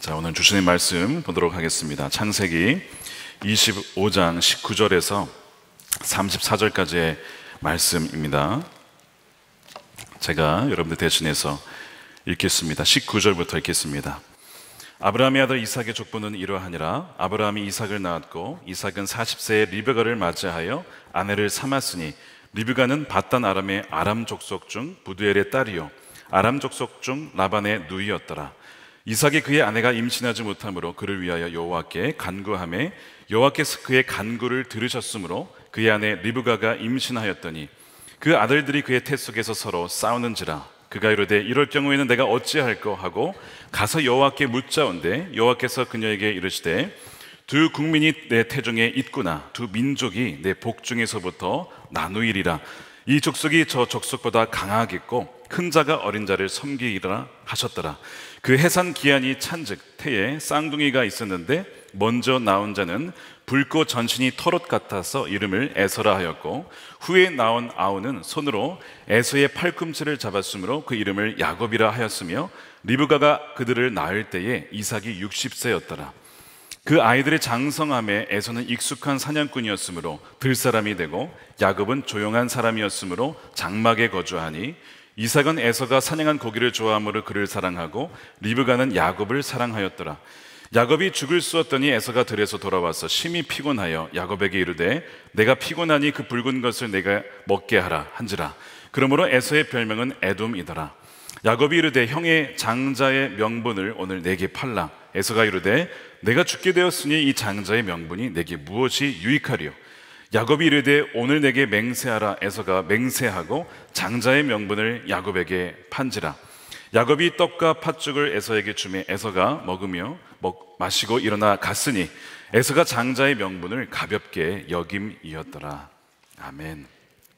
자, 오늘 주시는 말씀 보도록 하겠습니다. 창세기 25장 19절에서 34절까지의 말씀입니다. 제가 여러분들 대신해서 읽겠습니다. 19절부터 읽겠습니다. 아브라함의 아들 이삭의 족보는 이러하니라. 아브라함이 이삭을 낳았고 이삭은 40세에 리브가를 맞이하여 아내를 삼았으니 리브가는 밧단 아람의 아람 족속 중 부두엘의 딸이요 아람 족속 중 라반의 누이였더라. 이삭이 그의 아내가 임신하지 못하므로 그를 위하여 여호와께 간구하매 여호와께서 그의 간구를 들으셨으므로 그의 아내 리브가가 임신하였더니 그 아들들이 그의 태 속에서 서로 싸우는지라. 그가 이르되 이럴 경우에는 내가 어찌할꼬 하고 가서 여호와께 묻자온대 여호와께서 그녀에게 이르시되 두 국민이 내 태중에 있구나. 두 민족이 내 복중에서부터 나누이리라. 이 족속이 저 족속보다 강하겠고 큰 자가 어린 자를 섬기리라 하셨더라. 그 해산 기한이 찬즉 태에 쌍둥이가 있었는데 먼저 나온 자는 붉고 전신이 털옷 같아서 이름을 에서라 하였고 후에 나온 아우는 손으로 에서의 팔꿈치를 잡았으므로 그 이름을 야곱이라 하였으며 리브가가 그들을 낳을 때에 이삭이 60세였더라. 그 아이들의 장성함에 에서는 익숙한 사냥꾼이었으므로 들사람이 되고 야곱은 조용한 사람이었으므로 장막에 거주하니 이삭은 에서가 사냥한 고기를 좋아하므로 그를 사랑하고 리브가는 야곱을 사랑하였더라. 야곱이 죽을 쑤었더니 에서가 들에서 돌아와서 심히 피곤하여 야곱에게 이르되 내가 피곤하니 그 붉은 것을 내가 먹게 하라 한지라. 그러므로 에서의 별명은 에돔이더라. 야곱이 이르되 형의 장자의 명분을 오늘 내게 팔라. 에서가 이르되 내가 죽게 되었으니 이 장자의 명분이 내게 무엇이 유익하리요. 야곱이 이르되 오늘 내게 맹세하라. 에서가 맹세하고 장자의 명분을 야곱에게 판지라. 야곱이 떡과 팥죽을 에서에게 주매 에서가 먹으며 마시고 일어나 갔으니 에서가 장자의 명분을 가볍게 여김이었더라. 아멘.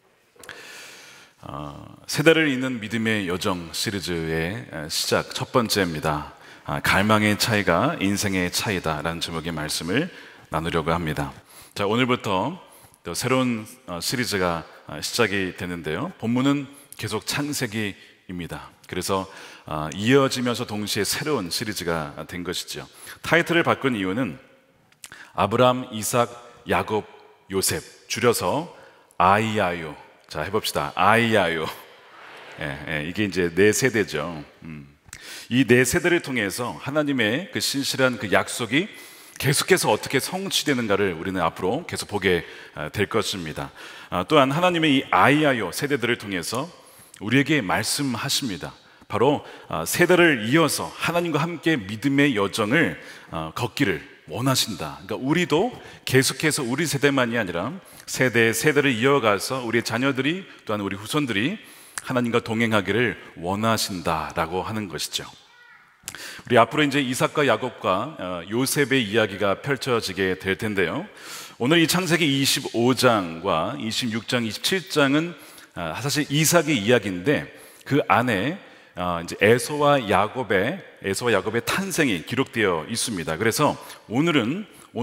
세대를 잇는 믿음의 여정 시리즈의 시작 첫 번째입니다. 갈망의 차이가 인생의 차이다 라는 제목의 말씀을 나누려고 합니다. 자, 오늘부터 또 새로운 시리즈가 시작이 되는데요. 본문은 계속 창세기입니다. 그래서 이어지면서 동시에 새로운 시리즈가 된 것이죠. 타이틀을 바꾼 이유는 아브람, 이삭, 야곱, 요셉, 줄여서 아이아요. 자, 해봅시다. 아이아요. 이게 이제 네 세대죠. 이 네 세대를 통해서 하나님의 그 신실한 그 약속이 계속해서 어떻게 성취되는가를 우리는 앞으로 계속 보게 될 것입니다. 또한 하나님의 이 아이아요 세대들을 통해서 우리에게 말씀하십니다. 바로 세대를 이어서 하나님과 함께 믿음의 여정을 걷기를 원하신다. 그러니까 우리도 계속해서 우리 세대만이 아니라 세대를 이어가서 우리의 자녀들이 또한 우리 후손들이 하나님과 동행하기를 원하신다라고 하는 것이죠. 우리 앞으로 이제 이삭과 야곱과 요셉의 이야기가 펼쳐지게 될 텐데요. 오늘 이 창세기 25장과 26장, 27장은 사실 이삭의 이야기인데 그 안에 이제 에서와 야곱의 탄생이 기록되어 있습니다. 그래서 오늘은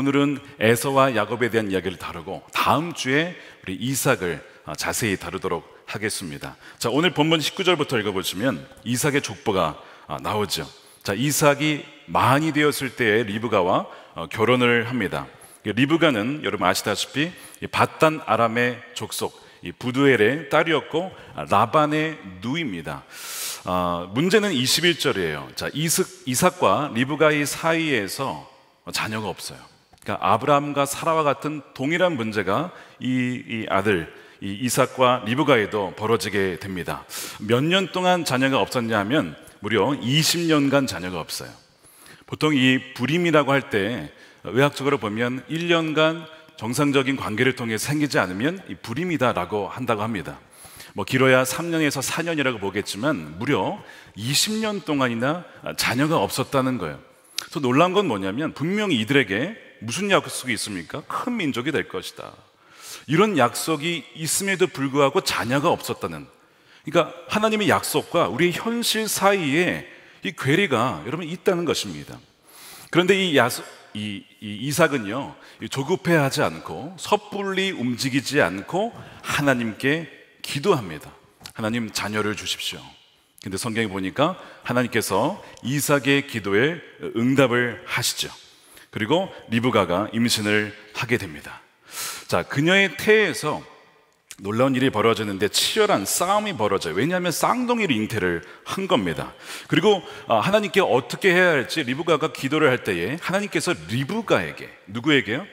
에서와 야곱에 대한 이야기를 다루고 다음 주에 우리 이삭을 자세히 다루도록 하겠습니다. 자, 오늘 본문 19절부터 읽어보시면 이삭의 족보가 나오죠. 자, 이삭이 만이 되었을 때에 리브가와 결혼을 합니다. 리브가는 여러분 아시다시피 밧단 아람의 족속 부두엘의 딸이었고 라반의 누이입니다. 문제는 21절이에요. 자, 이삭과 리브가의 사이에서 자녀가 없어요. 그러니까 아브라함과 사라와 같은 동일한 문제가 이 아들 이삭과 리브가에도 벌어지게 됩니다. 몇 년 동안 자녀가 없었냐 하면 무려 20년간 자녀가 없어요. 보통 이 불임이라고 할 때 의학적으로 보면 1년간 정상적인 관계를 통해 생기지 않으면 이 불임이다라고 한다고 합니다. 뭐 길어야 3년에서 4년이라고 보겠지만 무려 20년 동안이나 자녀가 없었다는 거예요. 더 놀라운 건 뭐냐면 분명히 이들에게 무슨 약속이 있습니까? 큰 민족이 될 것이다. 이런 약속이 있음에도 불구하고 자녀가 없었다는, 그러니까 하나님의 약속과 우리의 현실 사이에 이 괴리가 여러분 있다는 것입니다. 그런데 이 이삭은요 조급해하지 않고 섣불리 움직이지 않고 하나님께 기도합니다. 하나님 자녀를 주십시오. 근데 성경에 보니까 하나님께서 이삭의 기도에 응답을 하시죠. 그리고 리브가가 임신을 하게 됩니다. 자, 그녀의 태에서 놀라운 일이 벌어졌는데 치열한 싸움이 벌어져요. 왜냐하면 쌍둥이로 잉태를 한 겁니다. 그리고 하나님께 어떻게 해야 할지 리브가가 기도를 할 때에 하나님께서 리브가에게, 누구에게요?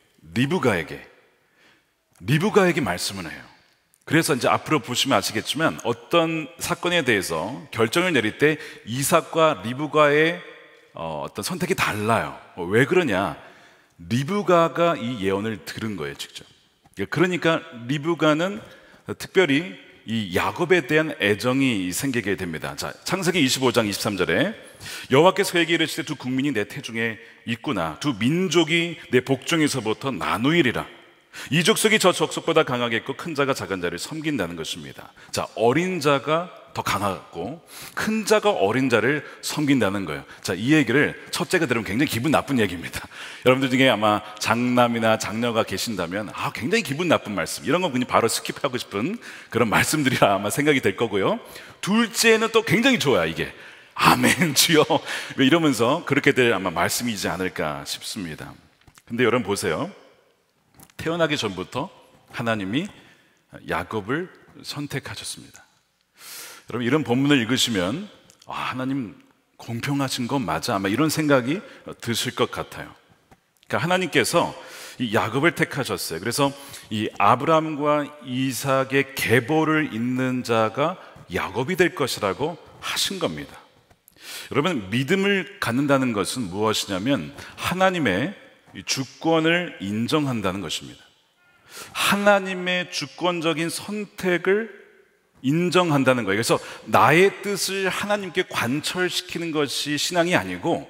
리브가에게 말씀을 해요. 그래서 이제 앞으로 보시면 아시겠지만 어떤 사건에 대해서 결정을 내릴 때 이삭과 리브가의 어떤 선택이 달라요. 왜 그러냐? 리브가가 이 예언을 들은 거예요, 직접. 그러니까 리브가는 특별히 이 야곱에 대한 애정이 생기게 됩니다. 자, 창세기 25장 23절에 여호와께서 그에게 이르시되 두 국민이 내 태중에 있구나. 두 민족이 내 복중에서부터 나누이리라. 이 족속이 저 족속보다 강하겠고 큰 자가 작은 자를 섬긴다는 것입니다. 자, 어린 자가 더 강하고 큰 자가 어린 자를 섬긴다는 거예요. 자, 이 얘기를 첫째가 들으면 굉장히 기분 나쁜 얘기입니다. 여러분들 중에 아마 장남이나 장녀가 계신다면 굉장히 기분 나쁜 말씀, 이런 건 그냥 바로 스킵하고 싶은 그런 말씀들이라 아마 생각이 될 거고요. 둘째는 또 굉장히 좋아요. 이게 아멘 주여 왜 이러면서 그렇게 될 아마 말씀이지 않을까 싶습니다. 근데 여러분 보세요. 태어나기 전부터 하나님이 야곱을 선택하셨습니다. 여러분 이런 본문을 읽으시면 하나님 공평하신 건 맞아, 아마 이런 생각이 드실 것 같아요. 그러니까 하나님께서 이 야곱을 택하셨어요. 그래서 이 아브라함과 이삭의 계보를 잇는 자가 야곱이 될 것이라고 하신 겁니다. 여러분 믿음을 갖는다는 것은 무엇이냐면 하나님의 주권을 인정한다는 것입니다. 하나님의 주권적인 선택을 인정한다는 거예요. 그래서 나의 뜻을 하나님께 관철시키는 것이 신앙이 아니고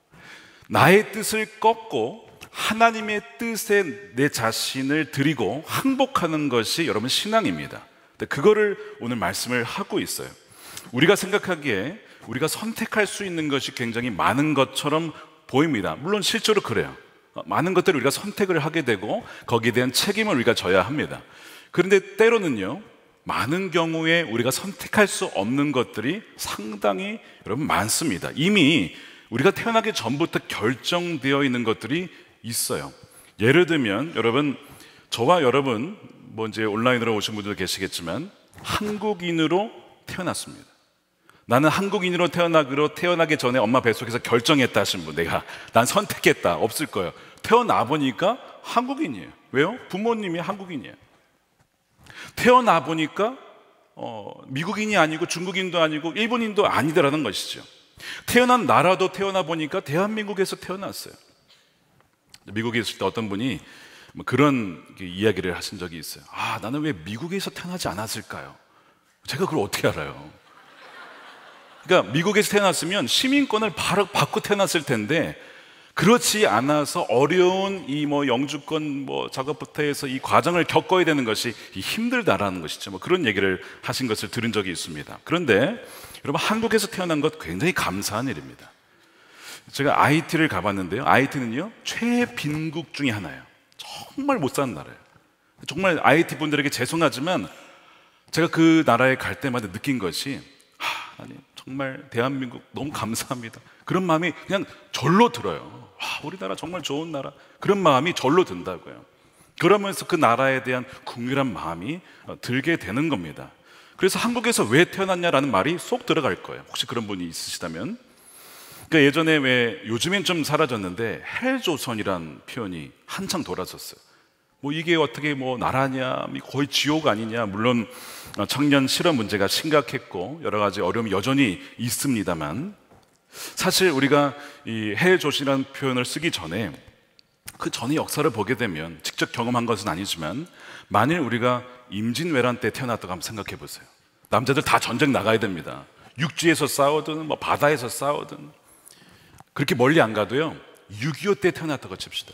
나의 뜻을 꺾고 하나님의 뜻에 내 자신을 드리고 항복하는 것이 여러분 신앙입니다. 그거를 오늘 말씀을 하고 있어요. 우리가 생각하기에 우리가 선택할 수 있는 것이 굉장히 많은 것처럼 보입니다. 물론 실제로 그래요. 많은 것들을 우리가 선택을 하게 되고 거기에 대한 책임을 우리가 져야 합니다. 그런데 때로는요, 많은 경우에 우리가 선택할 수 없는 것들이 상당히 여러분 많습니다. 이미 우리가 태어나기 전부터 결정되어 있는 것들이 있어요. 예를 들면 여러분, 저와 여러분 이제 온라인으로 오신 분들 계시겠지만 한국인으로 태어났습니다. 나는 한국인으로 태어나기 전에 엄마 뱃속에서 결정했다 하신 분, 난 선택했다, 없을 거예요. 태어나 보니까 한국인이에요. 왜요? 부모님이 한국인이에요. 태어나 보니까 미국인이 아니고 중국인도 아니고 일본인도 아니더라는 것이죠. 태어난 나라도 태어나 보니까 대한민국에서 태어났어요. 미국에 있을 때 어떤 분이 그런 이야기를 하신 적이 있어요. 나는 왜 미국에서 태어나지 않았을까요? 제가 그걸 어떻게 알아요? 그러니까 미국에서 태어났으면 시민권을 바로 받고 태어났을 텐데 그렇지 않아서 어려운 이 영주권 작업부터 해서 이 과정을 겪어야 되는 것이 힘들다라는 것이죠. 그런 얘기를 하신 것을 들은 적이 있습니다. 그런데 여러분 한국에서 태어난 것 굉장히 감사한 일입니다. 제가 IT를 가봤는데요. IT는요 최빈국 중에 하나예요. 정말 못 사는 나라예요. 정말 IT 분들에게 죄송하지만 제가 그 나라에 갈 때마다 느낀 것이 아니 정말 대한민국 너무 감사합니다. 그런 마음이 그냥 절로 들어요. 우리나라 정말 좋은 나라, 그런 마음이 절로 든다고요. 그러면서 그 나라에 대한 긍휼한 마음이 들게 되는 겁니다. 그래서 한국에서 왜 태어났냐라는 말이 쏙 들어갈 거예요. 혹시 그런 분이 있으시다면. 그러니까 예전에 요즘엔 좀 사라졌는데 헬조선이란 표현이 한창 돌았었어요. 이게 어떻게 나라냐, 거의 지옥 아니냐. 물론 청년 실업 문제가 심각했고 여러 가지 어려움이 여전히 있습니다만, 사실 우리가 이 헬조선이라는 표현을 쓰기 전에 그 전의 역사를 보게 되면, 직접 경험한 것은 아니지만 만일 우리가 임진왜란 때 태어났다고 한번 생각해 보세요. 남자들 다 전쟁 나가야 됩니다. 육지에서 싸우든 바다에서 싸우든. 그렇게 멀리 안 가도요 6.25 때 태어났다고 칩시다.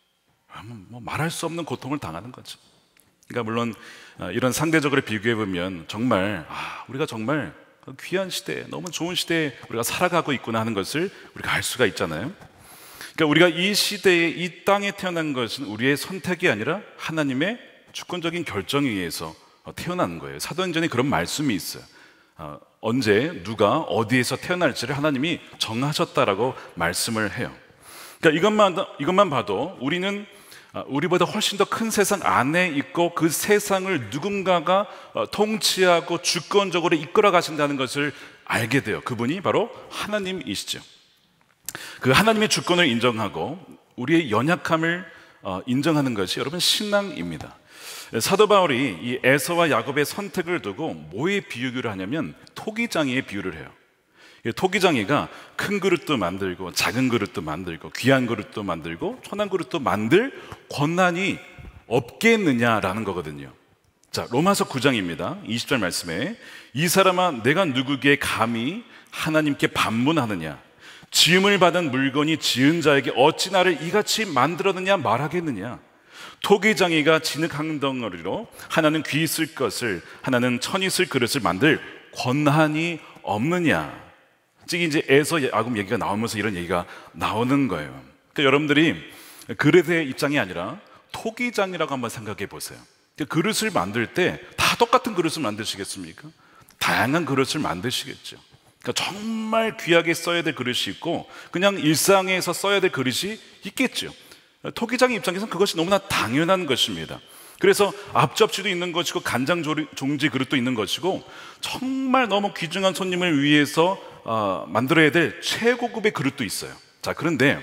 말할 수 없는 고통을 당하는 거죠. 그러니까 물론 이런 상대적으로 비교해 보면 정말 우리가 정말 귀한 시대에, 너무 좋은 시대에 우리가 살아가고 있구나 하는 것을 우리가 알 수가 있잖아요. 그러니까 우리가 이 시대에, 이 땅에 태어난 것은 우리의 선택이 아니라 하나님의 주권적인 결정에 의해서 태어난 거예요. 사도행전에 그런 말씀이 있어요. 언제 누가 어디에서 태어날지를 하나님이 정하셨다라고 말씀을 해요. 그러니까 이것만 봐도 우리는 우리보다 훨씬 더 큰 세상 안에 있고 그 세상을 누군가가 통치하고 주권적으로 이끌어 가신다는 것을 알게 돼요. 그분이 바로 하나님이시죠. 그 하나님의 주권을 인정하고 우리의 연약함을 인정하는 것이 여러분 신앙입니다. 사도 바울이 이 에서와 야곱의 선택을 두고 뭐에 비유를 하냐면 토기장이에 비유를 해요. 토기장이가 큰 그릇도 만들고 작은 그릇도 만들고 귀한 그릇도 만들고 천한 그릇도 만들 권한이 없겠느냐라는 거거든요. 자, 로마서 9장입니다 20절 말씀에 이 사람아 내가 누구에게 감히 하나님께 반문하느냐 지음을 받은 물건이 지은 자에게 어찌 나를 이같이 만들었느냐 말하겠느냐 토기장이가 진흙 한 덩어리로 하나는 귀 있을 것을 하나는 천 있을 그릇을 만들 권한이 없느냐. 즉 이제 에서 야곱 얘기가 나오면서 이런 얘기가 나오는 거예요. 그러니까 여러분들이 그릇의 입장이 아니라 토기장이라고 한번 생각해 보세요. 그릇을 만들 때 다 똑같은 그릇을 만드시겠습니까? 다양한 그릇을 만드시겠죠. 그러니까 정말 귀하게 써야 될 그릇이 있고 그냥 일상에서 써야 될 그릇이 있겠죠. 토기장의 입장에서는 그것이 너무나 당연한 것입니다. 그래서 앞접시도 있는 것이고 간장 종지 그릇도 있는 것이고 정말 너무 귀중한 손님을 위해서 만들어야 될 최고급의 그릇도 있어요. 자, 그런데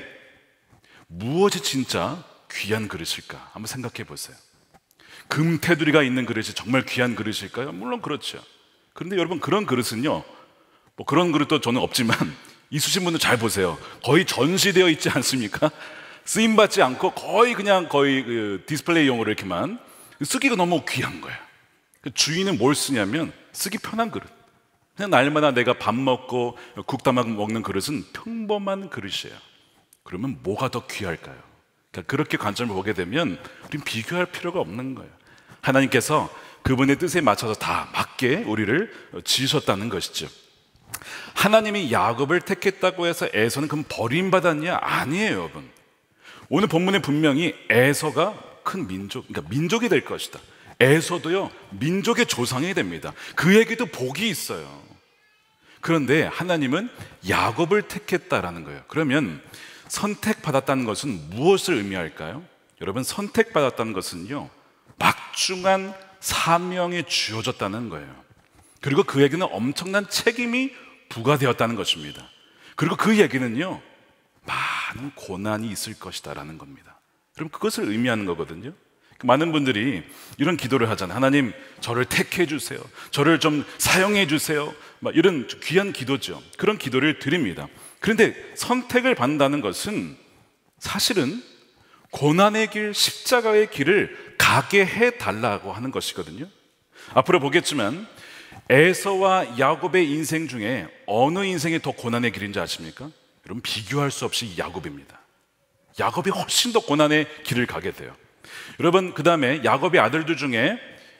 무엇이 진짜 귀한 그릇일까? 한번 생각해 보세요. 금 테두리가 있는 그릇이 정말 귀한 그릇일까요? 물론 그렇죠. 그런데 여러분 그런 그릇은요, 뭐 그런 그릇도 저는 없지만 있으신 분들 잘 보세요. 거의 전시되어 있지 않습니까? 쓰임받지 않고 거의 그 디스플레이용으로 이렇게만 쓰기가 너무 귀한 거예요. 주인은 뭘 쓰냐면 쓰기 편한 그릇. 그냥 날마다 내가 밥 먹고 국 담아 먹는 그릇은 평범한 그릇이에요. 그러면 뭐가 더 귀할까요? 그러니까 그렇게 관점을 보게 되면 우리는 비교할 필요가 없는 거예요. 하나님께서 그분의 뜻에 맞춰서 다 맞게 우리를 지으셨다는 것이죠. 하나님이 야곱을 택했다고 해서 에서는 그럼 버림받았냐? 아니에요, 여러분. 오늘 본문에 분명히 에서가 큰 민족, 그러니까 민족이 될 것이다. 에서도요, 민족의 조상이 됩니다. 그에게도 복이 있어요. 그런데 하나님은 야곱을 택했다라는 거예요. 그러면 선택받았다는 것은 무엇을 의미할까요? 여러분, 선택받았다는 것은요, 막중한 사명이 주어졌다는 거예요. 그리고 그에게는 엄청난 책임이 부과되었다는 것입니다. 그리고 그 얘기는요, 많은 고난이 있을 것이다 라는 겁니다. 그럼 그것을 의미하는 거거든요. 많은 분들이 이런 기도를 하잖아요. 하나님, 저를 택해 주세요. 저를 좀 사용해 주세요. 이런 귀한 기도죠. 그런 기도를 드립니다. 그런데 선택을 받는다는 것은 사실은 고난의 길, 십자가의 길을 가게 해달라고 하는 것이거든요. 앞으로 보겠지만 에서와 야곱의 인생 중에 어느 인생이 더 고난의 길인지 아십니까? 여러분, 비교할 수 없이 야곱입니다. 야곱이 훨씬 더 고난의 길을 가게 돼요. 여러분, 그 다음에 야곱의 아들들 중에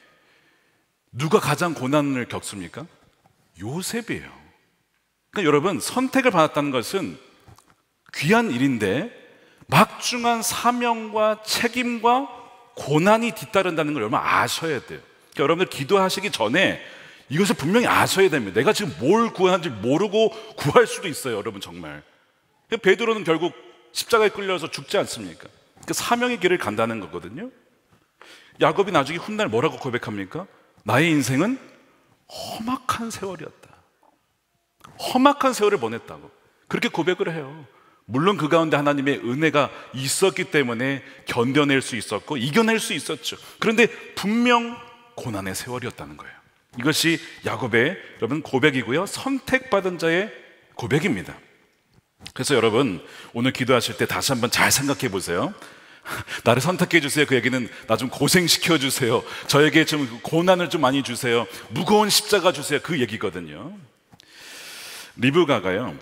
누가 가장 고난을 겪습니까? 요셉이에요. 그러니까 여러분, 선택을 받았다는 것은 귀한 일인데 막중한 사명과 책임과 고난이 뒤따른다는 걸 여러분 아셔야 돼요. 그러니까 여러분들 기도하시기 전에 이것을 분명히 아셔야 됩니다. 내가 지금 뭘 구하는지 모르고 구할 수도 있어요, 여러분. 정말 베드로는 결국 십자가에 끌려서 죽지 않습니까? 그 사명의 길을 간다는 거거든요. 야곱이 나중에 훗날 뭐라고 고백합니까? 나의 인생은 험악한 세월이었다. 험악한 세월을 보냈다고 그렇게 고백을 해요. 물론 그 가운데 하나님의 은혜가 있었기 때문에 견뎌낼 수 있었고 이겨낼 수 있었죠. 그런데 분명 고난의 세월이었다는 거예요. 이것이 야곱의 여러분 고백이고요, 선택받은 자의 고백입니다. 그래서 여러분, 오늘 기도하실 때 다시 한번 잘 생각해 보세요. 나를 선택해 주세요. 그 얘기는 나 좀 고생시켜 주세요. 저에게 좀 고난을 좀 많이 주세요. 무거운 십자가 주세요. 그 얘기거든요. 리브가가요,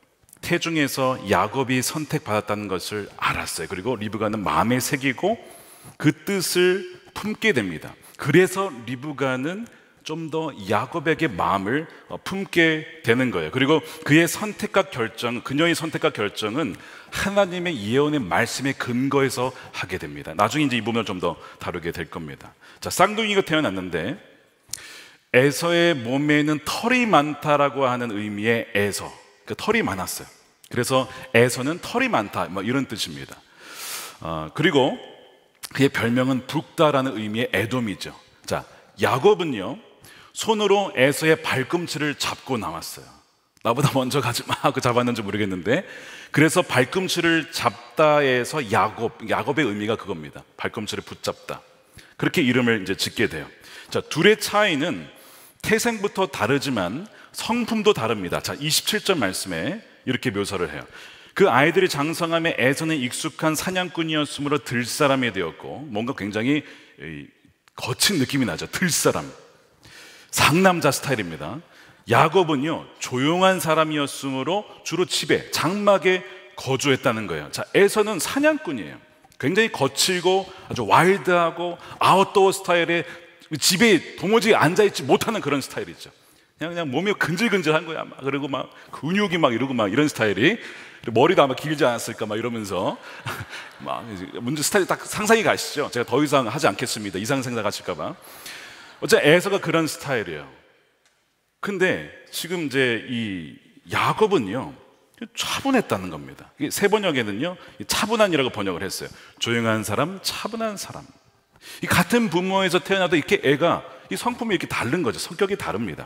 태중에서 야곱이 선택받았다는 것을 알았어요. 그리고 리브가는 마음에 새기고 그 뜻을 품게 됩니다. 그래서 리브가는 좀 더 야곱에게 마음을 품게 되는 거예요. 그리고 그의 선택과 결정, 그녀의 선택과 결정은 하나님의 예언의 말씀에 근거해서 하게 됩니다. 나중에 이제 이 부분을 좀 더 다루게 될 겁니다. 자, 쌍둥이가 태어났는데 에서의 몸에는 털이 많다라고 하는 의미의 에서, 그 털이 많았어요. 그래서 에서는 털이 많다, 뭐 이런 뜻입니다. 그리고 그의 별명은 붉다라는 의미의 에돔이죠. 자, 야곱은요, 손으로 에서의 발꿈치를 잡고 나왔어요. 나보다 먼저 가지 마 하고 잡았는지 모르겠는데, 그래서 발꿈치를 잡다에서 야곱의 의미가 그겁니다. 발꿈치를 붙잡다. 그렇게 이름을 이제 짓게 돼요. 자, 둘의 차이는 태생부터 다르지만 성품도 다릅니다. 자, 27절 말씀에 이렇게 묘사를 해요. 그 아이들이 장성함에 에서는 익숙한 사냥꾼이었으므로 들사람이 되었고, 뭔가 굉장히 거친 느낌이 나죠. 들사람, 상남자 스타일입니다. 야곱은요, 조용한 사람이었으므로 주로 집에 장막에 거주했다는 거예요. 자, 에서는 사냥꾼이에요. 굉장히 거칠고 아주 와일드하고 아웃도어 스타일의, 집에 도무지 앉아있지 못하는 그런 스타일이죠. 그냥 몸이 근질근질한 거야. 그리고 막 근육이 막 이러고 막 이런 스타일이, 머리도 아마 길지 않았을까 막 이러면서 막 문제 스타일이 딱 상상이 가시죠. 제가 더 이상 하지 않겠습니다. 이상 생각하실까봐. 어차피 에서가 그런 스타일이에요. 근데 지금 이제 이 야곱은요, 차분했다는 겁니다. 세 번역에는요, 차분한이라고 번역을 했어요. 조용한 사람, 차분한 사람. 이 같은 부모에서 태어나도 이렇게 애가 이 성품이 이렇게 다른 거죠. 성격이 다릅니다.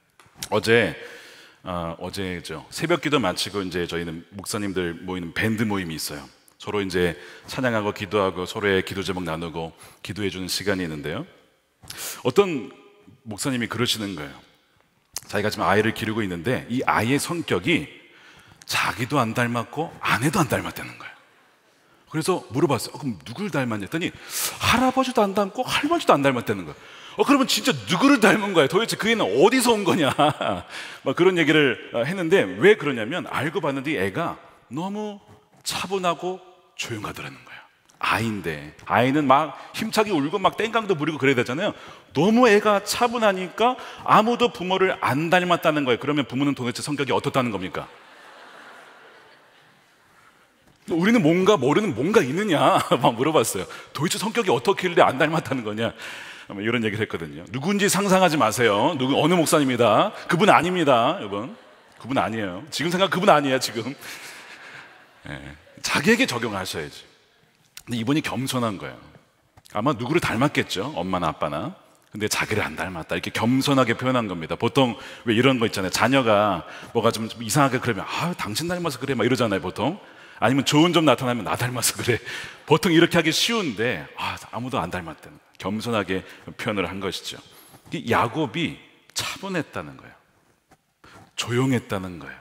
어제죠. 새벽기도 마치고 이제 저희는 목사님들 모이는 밴드 모임이 있어요. 서로 이제 찬양하고 기도하고 서로의 기도 제목 나누고 기도해 주는 시간이 있는데요. 어떤 목사님이 그러시는 거예요. 자기가 지금 아이를 기르고 있는데 이 아이의 성격이 자기도 안 닮았고 아내도 안 닮았다는 거예요. 그래서 물어봤어요. 그럼 누굴 닮았냐 했더니 할아버지도 안 닮고 할머니도 안 닮았다는 거예요. 그러면 진짜 누구를 닮은 거야? 도대체 그 애는 어디서 온 거냐? 막 그런 얘기를 했는데, 왜 그러냐면 알고 봤는데 이 애가 너무 차분하고 조용하더라는 거예요. 아이인데, 아이는 막 힘차게 울고 막 땡깡도 부리고 그래야 되잖아요. 너무 애가 차분하니까 아무도 부모를 안 닮았다는 거예요. 그러면 부모는 도대체 성격이 어떻다는 겁니까? 우리는 뭔가 모르는 뭔가 있느냐 막 물어봤어요. 도대체 성격이 어떻길래 안 닮았다는 거냐, 이런 얘기를 했거든요. 누군지 상상하지 마세요. 어느 목사님이다. 그분 아닙니다, 여러분. 그분 아니에요. 지금 생각 그분 아니에요, 지금. 자기에게 적용하셔야지. 근데 이분이 겸손한 거예요. 아마 누구를 닮았겠죠, 엄마나 아빠나. 근데 자기를 안 닮았다, 이렇게 겸손하게 표현한 겁니다. 보통 왜 이런 거 있잖아요. 자녀가 뭐가 좀 이상하게 그러면 당신 닮아서 그래 막 이러잖아요, 보통. 아니면 좋은 점 나타나면 나 닮아서 그래. 보통 이렇게 하기 쉬운데 아무도 안 닮았다는, 겸손하게 표현을 한 것이죠. 이 야곱이 차분했다는 거예요. 조용했다는 거예요.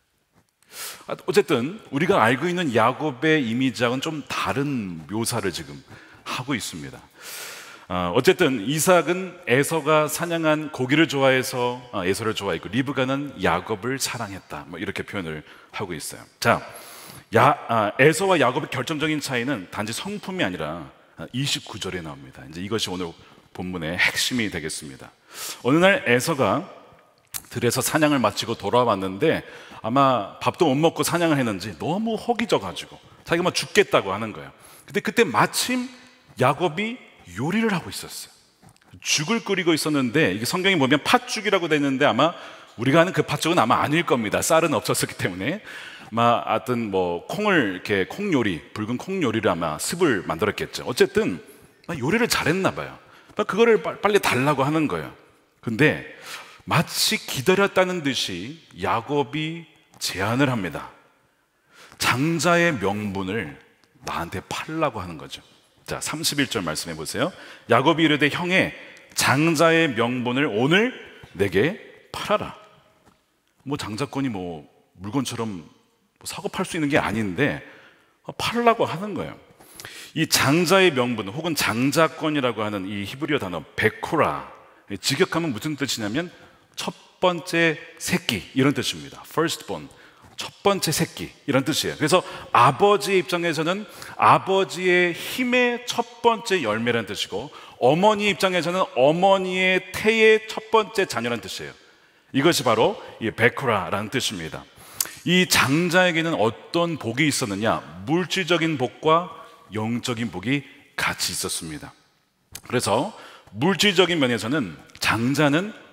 어쨌든 우리가 알고 있는 야곱의 이미지하고는 좀 다른 묘사를 지금 하고 있습니다. 어쨌든 이삭은 에서가 사냥한 고기를 좋아해서 에서를 좋아했고, 리브가는 야곱을 사랑했다, 뭐 이렇게 표현을 하고 있어요. 자, 에서와 야곱의 결정적인 차이는 단지 성품이 아니라 29절에 나옵니다. 이제 이것이 오늘 본문의 핵심이 되겠습니다. 어느 날 에서가 들에서 사냥을 마치고 돌아왔는데 아마 밥도 못 먹고 사냥을 했는지 너무 허기져가지고 자기가 막 죽겠다고 하는 거예요. 근데 그때 마침 야곱이 요리를 하고 있었어요. 죽을 끓이고 있었는데, 이게 성경에 보면 팥죽이라고 되어 있는데 아마 우리가 아는 그 팥죽은 아마 아닐 겁니다. 쌀은 없었기 때문에. 하여튼 뭐 콩을 이렇게 붉은 콩 요리를 아마 습을 만들었겠죠. 어쨌든 요리를 잘했나 봐요. 그거를 빨리 달라고 하는 거예요. 근데 마치 기다렸다는 듯이 야곱이 제안을 합니다. 장자의 명분을 나한테 팔라고 하는 거죠. 자, 31절 말씀해 보세요. 야곱이 이르되 형의 장자의 명분을 오늘 내게 팔아라. 뭐 장자권이 뭐 물건처럼 사고 팔 수 있는 게 아닌데 팔라고 하는 거예요. 이 장자의 명분 혹은 장자권이라고 하는 이 히브리어 단어 베코라, 직역하면 무슨 뜻이냐면 첫 번째 새끼, 이런 뜻입니다. firstborn, 첫 번째 새끼, 이런 뜻이에요. 그래서 아버지의 입장에서는 아버지의 힘의 첫 번째 열매라는 뜻이고, 어머니의 입장에서는 어머니의 태의 첫 번째 자녀라는 뜻이에요. 이것이 바로 이 베코라라는 뜻입니다. 이 장자에게는 어떤 복이 있었느냐? 물질적인 복과 영적인 복이 같이 있었습니다. 그래서 물질적인 면에서는 장자는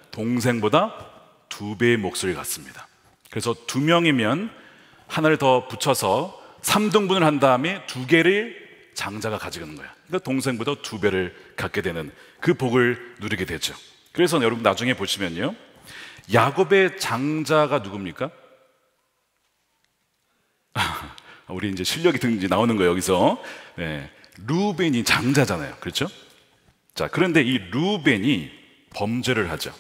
동생보다 2배의 몫을 갖습니다. 그래서 2명이면 하나를 더 붙여서 3등분을 한 다음에 2개를 장자가 가지는 거야. 그러니까 동생보다 2배를 갖게 되는 그 복을 누리게 되죠. 그래서 여러분 나중에 보시면요, 야곱의 장자가 누굽니까? 우리 이제 실력이 나오는 거예요, 여기서. 네, 루벤이 장자잖아요. 그렇죠? 자, 그런데 이 루벤이 범죄를 하죠.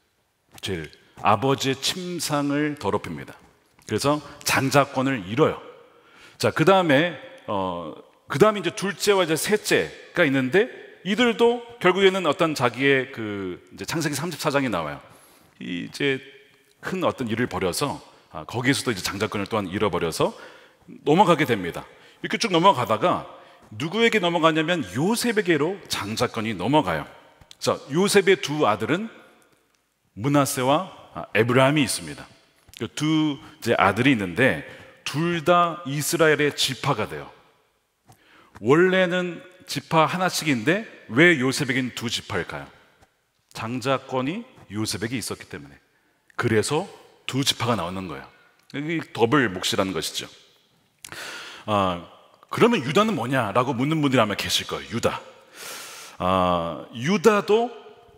아버지의 침상을 더럽힙니다. 그래서 장자권을 잃어요. 자, 그 다음에 이제 둘째와 이제 셋째가 있는데, 이들도 결국에는 어떤 자기의 이제 창세기 34장이 나와요. 이제 큰 어떤 일을 벌여서 거기에서도 이제 장자권을 또한 잃어버려서 넘어가게 됩니다. 이렇게 쭉 넘어가다가 누구에게 넘어가냐면 요셉에게로 장자권이 넘어가요. 자, 요셉의 2 아들은 므낫세와 에브라임이 있습니다. 그 2 아들이 있는데 둘 다 이스라엘의 지파가 돼요. 원래는 지파 하나씩인데 왜 요셉에게는 2 지파일까요? 장자권이 요셉에게 있었기 때문에. 그래서 2 지파가 나오는 거예요. 이게 더블 몫이라는 것이죠. 그러면 유다는 뭐냐라고 묻는 분들이 아마 계실 거예요. 유다도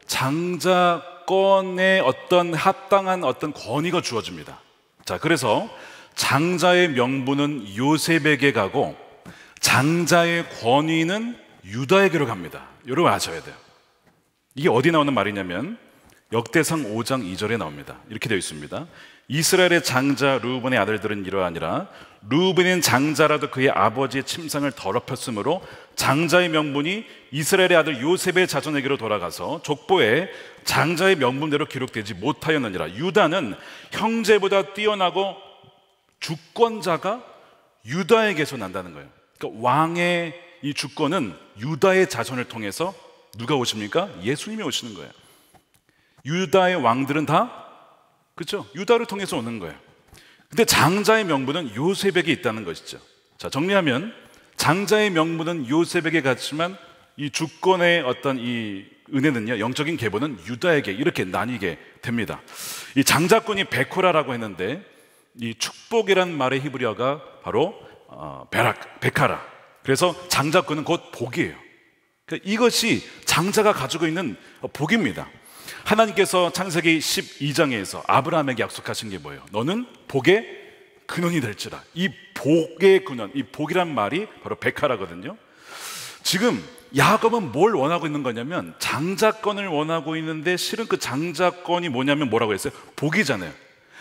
장자권의 어떤 합당한 어떤 권위가 주어집니다. 자, 그래서 장자의 명분은 요셉에게 가고 장자의 권위는 유다에게로 갑니다. 여러분 아셔야 돼요. 이게 어디 나오는 말이냐면 역대상 5장 2절에 나옵니다. 이렇게 되어 있습니다. 이스라엘의 장자 르우벤의 아들들은 이러하니라. 르우벤은 장자라도 그의 아버지의 침상을 더럽혔으므로 장자의 명분이 이스라엘의 아들 요셉의 자손에게로 돌아가서 족보에 장자의 명분대로 기록되지 못하였느니라. 유다는 형제보다 뛰어나고 주권자가 유다에게서 난다는 거예요. 그러니까 왕의 이 주권은 유다의 자손을 통해서 누가 오십니까? 예수님이 오시는 거예요. 유다의 왕들은 다 그렇죠? 유다를 통해서 오는 거예요. 근데 장자의 명분은 요셉에게 있다는 것이죠. 자, 정리하면 장자의 명분은 요셉에게 갔지만 이 주권의 어떤 이 은혜는요, 영적인 계보는 유다에게 이렇게 나뉘게 됩니다. 이 장자권이 베코라라고 했는데 이 축복이란 말의 히브리어가 바로 베카라. 그래서 장자권은 곧 복이에요. 그러니까 이것이 장자가 가지고 있는 복입니다. 하나님께서 창세기 12장에서 아브라함에게 약속하신 게 뭐예요? 너는 복의 근원이 될지라. 이 복의 근원, 이 복이란 말이 바로 베카라거든요. 지금 야곱은 뭘 원하고 있는 거냐면 장자권을 원하고 있는데 실은 그 장자권이 뭐냐면 뭐라고 했어요? 복이잖아요.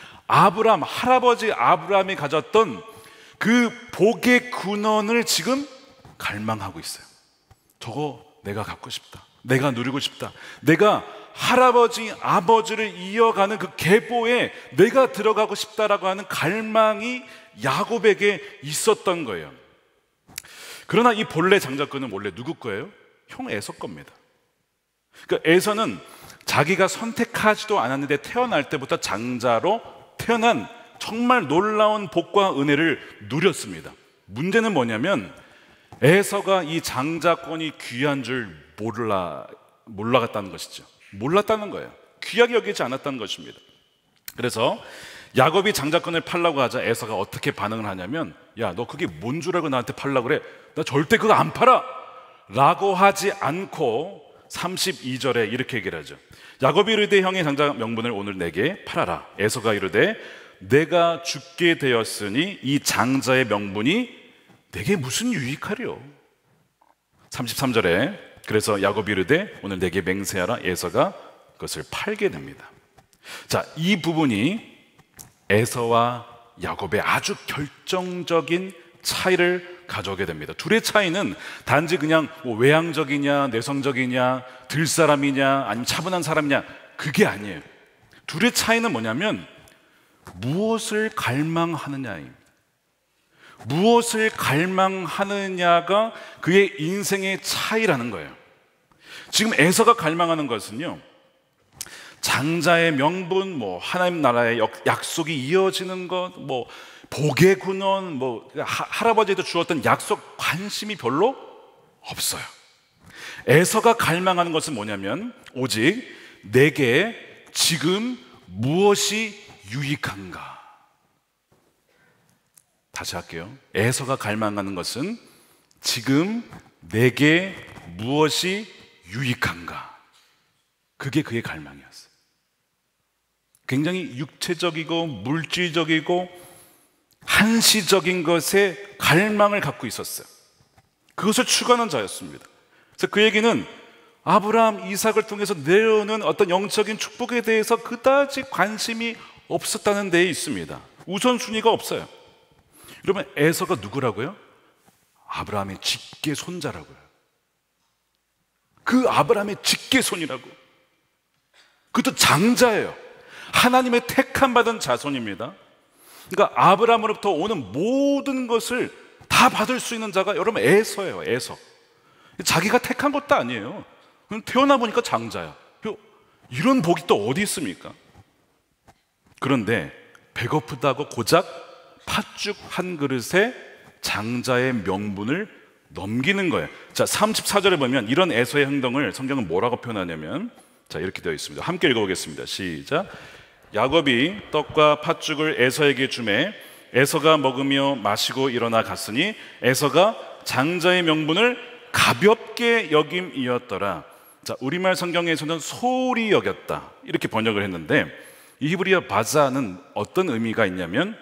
할아버지 아브라함이 가졌던 그 복의 근원을 지금 갈망하고 있어요. 저거 내가 갖고 싶다. 내가 누리고 싶다. 내가 할아버지, 아버지를 이어가는 그 계보에 내가 들어가고 싶다라고 하는 갈망이 야곱에게 있었던 거예요. 그러나 이 본래 장자권은 원래 누구 거예요? 형 에서 겁니다. 그러니까 에서는 자기가 선택하지도 않았는데 태어날 때부터 장자로 태어난 정말 놀라운 복과 은혜를 누렸습니다. 문제는 뭐냐면 에서가 이 장자권이 귀한 줄 몰라갔다는 것이죠. 몰랐다는 거예요. 귀하게 여기지 않았다는 것입니다. 그래서 야곱이 장자권을 팔라고 하자 에서가 어떻게 반응을 하냐면, 야, 너 그게 뭔 줄 알고 나한테 팔라고 그래? 나 절대 그거 안 팔아! 라고 하지 않고 32절에 이렇게 얘기를 하죠. 야곱이 이르되 형의 장자 명분을 오늘 내게 팔아라. 에서가 이르되 내가 죽게 되었으니 이 장자의 명분이 내게 무슨 유익하리요? 33절에 그래서 야곱이 이르되 오늘 내게 맹세하라. 에서가 그것을 팔게 됩니다. 자, 이 부분이 에서와 야곱의 아주 결정적인 차이를 가져오게 됩니다. 둘의 차이는 단지 그냥 뭐 외향적이냐 내성적이냐 들사람이냐 아니면 차분한 사람이냐 그게 아니에요. 둘의 차이는 뭐냐면 무엇을 갈망하느냐입니다. 무엇을 갈망하느냐가 그의 인생의 차이라는 거예요. 지금 에서가 갈망하는 것은요, 장자의 명분, 뭐 하나님 나라의 약속이 이어지는 것, 뭐 복의 근원, 뭐 할아버지에도 주었던 약속 관심이 별로 없어요. 에서가 갈망하는 것은 뭐냐면 오직 내게 지금 무엇이 유익한가? 다시 할게요. 에서가 갈망하는 것은 지금 내게 무엇이 유익한가? 그게 그의 갈망이었어요. 굉장히 육체적이고 물질적이고 한시적인 것에 갈망을 갖고 있었어요. 그것을 추구하는 자였습니다. 그래서 그 얘기는 아브라함, 이삭을 통해서 내려오는 어떤 영적인 축복에 대해서 그다지 관심이 없었다는 데에 있습니다. 우선순위가 없어요. 여러분, 에서가 누구라고요? 아브라함의 직계 손자라고요. 그 아브라함의 직계 손이라고. 그것도 장자예요. 하나님의 택함 받은 자손입니다. 그러니까 아브라함으로부터 오는 모든 것을 다 받을 수 있는 자가 여러분 에서예요. 에서. 자기가 택한 것도 아니에요. 태어나 보니까 장자야. 이런 복이 또 어디 있습니까? 그런데 배고프다고 고작 팥죽 한 그릇에 장자의 명분을 넘기는 거예요. 자, 34절에 보면 이런 에서의 행동을 성경은 뭐라고 표현하냐면, 자, 이렇게 되어 있습니다. 함께 읽어보겠습니다. 시작. 야곱이 떡과 팥죽을 에서에게 주매 에서가 먹으며 마시고 일어나 갔으니 에서가 장자의 명분을 가볍게 여김이었더라. 자, 우리말 성경에서는 소홀히 여겼다 이렇게 번역을 했는데, 이 히브리어 바자는 어떤 의미가 있냐면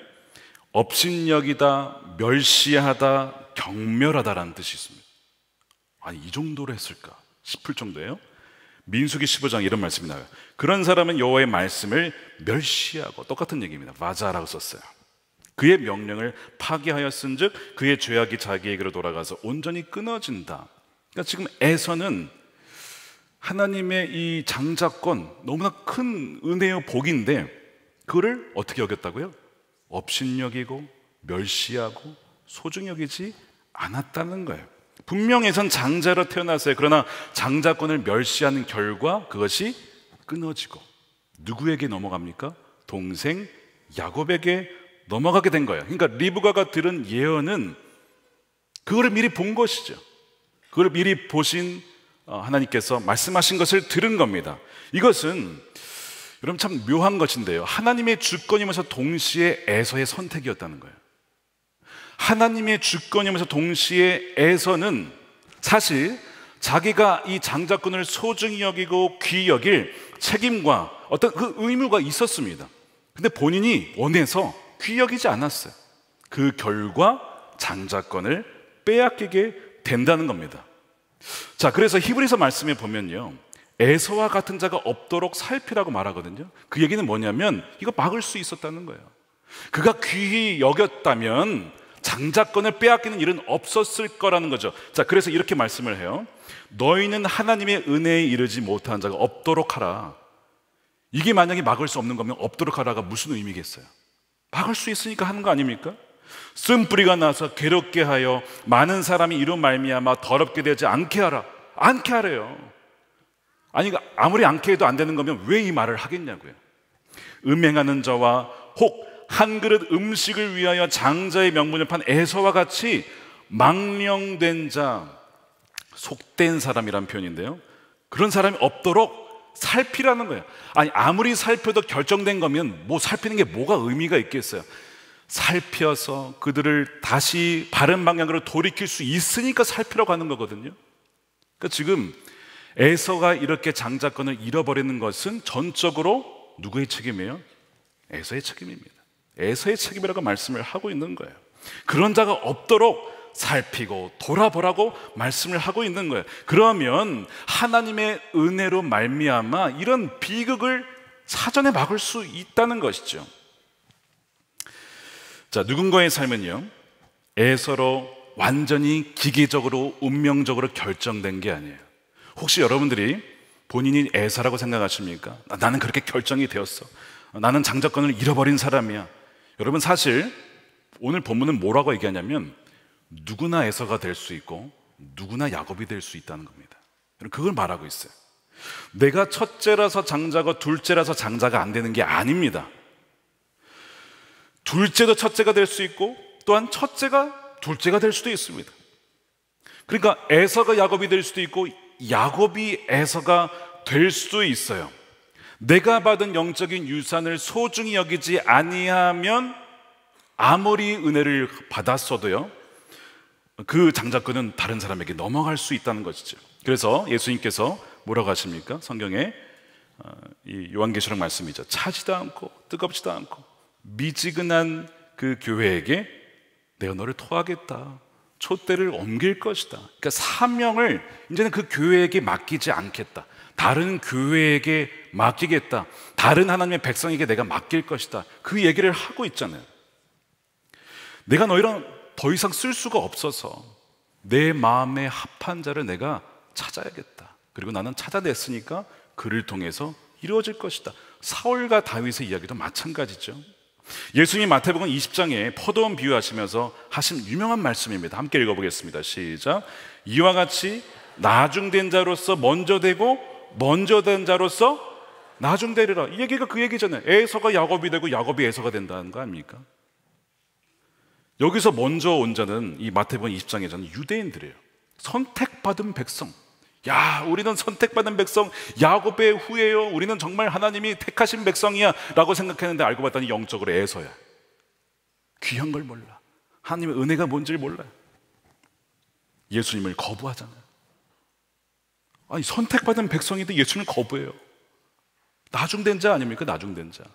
업신여기다, 멸시하다, 경멸하다라는 뜻이 있습니다. 아니, 이 정도로 했을까 싶을 정도예요. 민수기 15장 이런 말씀이 나와요. 그런 사람은 여호와의 말씀을 멸시하고, 똑같은 얘기입니다. 바자라고 썼어요. 그의 명령을 파기하였은즉 그의 죄악이 자기에게로 돌아가서 온전히 끊어진다. 그러니까 지금 에서는 하나님의 이 장자권, 너무나 큰 은혜요 복인데 그거를 어떻게 여겼다고요? 업신여기고 멸시하고 소중히 여기지 않았다는 거예요. 분명 에선 장자로 태어났어요. 그러나 장자권을 멸시하는 결과 그것이 끊어지고 누구에게 넘어갑니까? 동생 야곱에게 넘어가게 된 거예요. 그러니까 리브가가 들은 예언은 그거를 미리 본 것이죠. 그걸 미리 보신 하나님께서 말씀하신 것을 들은 겁니다. 이것은 여러분 참 묘한 것인데요, 하나님의 주권이면서 동시에 에서의 선택이었다는 거예요. 하나님의 주권이면서 동시에 에서는 사실 자기가 이 장자권을 소중히 여기고 귀히 여길 책임과 어떤 그 의무가 있었습니다. 근데 본인이 원해서 귀히 여기지 않았어요. 그 결과 장자권을 빼앗기게 된다는 겁니다. 자, 그래서 히브리서 말씀에 보면요, 에서와 같은 자가 없도록 살피라고 말하거든요. 그 얘기는 뭐냐면 이거 막을 수 있었다는 거예요. 그가 귀히 여겼다면 장자권을 빼앗기는 일은 없었을 거라는 거죠. 자, 그래서 이렇게 말씀을 해요. 너희는 하나님의 은혜에 이르지 못한 자가 없도록 하라. 이게 만약에 막을 수 없는 거면 없도록 하라가 무슨 의미겠어요? 막을 수 있으니까 하는 거 아닙니까? 쓴뿌리가 나서 괴롭게 하여 많은 사람이 이로 말미암아 더럽게 되지 않게 하라. 않게 하래요. 아니, 아무리 않게 해도 안 되는 거면 왜 이 말을 하겠냐고요. 음행하는 자와 혹 한 그릇 음식을 위하여 장자의 명분을 판 에서와 같이 망령된 자, 속된 사람이란 표현인데요, 그런 사람이 없도록 살피라는 거예요. 아니, 아무리 살펴도 결정된 거면 뭐 살피는 게 뭐가 의미가 있겠어요. 살펴서 그들을 다시 바른 방향으로 돌이킬 수 있으니까 살피라고 하는 거거든요. 그러니까 지금 에서가 이렇게 장자권을 잃어버리는 것은 전적으로 누구의 책임이에요? 에서의 책임입니다. 에서의 책임이라고 말씀을 하고 있는 거예요. 그런 자가 없도록 살피고 돌아보라고 말씀을 하고 있는 거예요. 그러면 하나님의 은혜로 말미암아 이런 비극을 사전에 막을 수 있다는 것이죠. 자, 누군가의 삶은요, 에서로 완전히 기계적으로 운명적으로 결정된 게 아니에요. 혹시 여러분들이 본인이 에서라고 생각하십니까? 나는 그렇게 결정이 되었어. 나는 장자권을 잃어버린 사람이야. 여러분, 사실 오늘 본문은 뭐라고 얘기하냐면 누구나 에서가 될 수 있고 누구나 야곱이 될 수 있다는 겁니다. 그걸 말하고 있어요. 내가 첫째라서 장자고 둘째라서 장자가 안 되는 게 아닙니다. 둘째도 첫째가 될 수 있고 또한 첫째가 둘째가 될 수도 있습니다. 그러니까 에서가 야곱이 될 수도 있고 야곱이 에서가 될 수도 있어요. 내가 받은 영적인 유산을 소중히 여기지 아니하면 아무리 은혜를 받았어도요, 그 장자권은 다른 사람에게 넘어갈 수 있다는 것이죠. 그래서 예수님께서 뭐라고 하십니까? 성경에 이 요한계시록 말씀이죠. 차지도 않고 뜨겁지도 않고 미지근한 그 교회에게 내가 너를 토하겠다, 촛대를 옮길 것이다. 그러니까 사명을 이제는 그 교회에게 맡기지 않겠다, 다른 교회에게 맡기겠다, 다른 하나님의 백성에게 내가 맡길 것이다, 그 얘기를 하고 있잖아요. 내가 너희랑 더 이상 쓸 수가 없어서 내 마음에 합한 자를 내가 찾아야겠다. 그리고 나는 찾아냈으니까 그를 통해서 이루어질 것이다. 사울과 다윗의 이야기도 마찬가지죠. 예수님 마태복음 20장에 포도원 비유하시면서 하신 유명한 말씀입니다. 함께 읽어보겠습니다. 시작. 이와 같이 나중된 자로서 먼저 되고 먼저 된 자로서 나중되리라. 이 얘기가 그 얘기잖아요. 에서가 야곱이 되고 야곱이 에서가 된다는 거 아닙니까? 여기서 먼저 온 자는 이 마태복음 20장의 자는 유대인들이에요. 선택받은 백성. 야, 우리는 선택받은 백성, 야곱의 후예요. 우리는 정말 하나님이 택하신 백성이야 라고 생각했는데 알고 봤더니 영적으로 에서야. 귀한 걸 몰라. 하나님의 은혜가 뭔지를 몰라요. 예수님을 거부하잖아요. 아니, 선택받은 백성인데 예수님을 거부해요. 나중된 자 아닙니까? 나중된 자.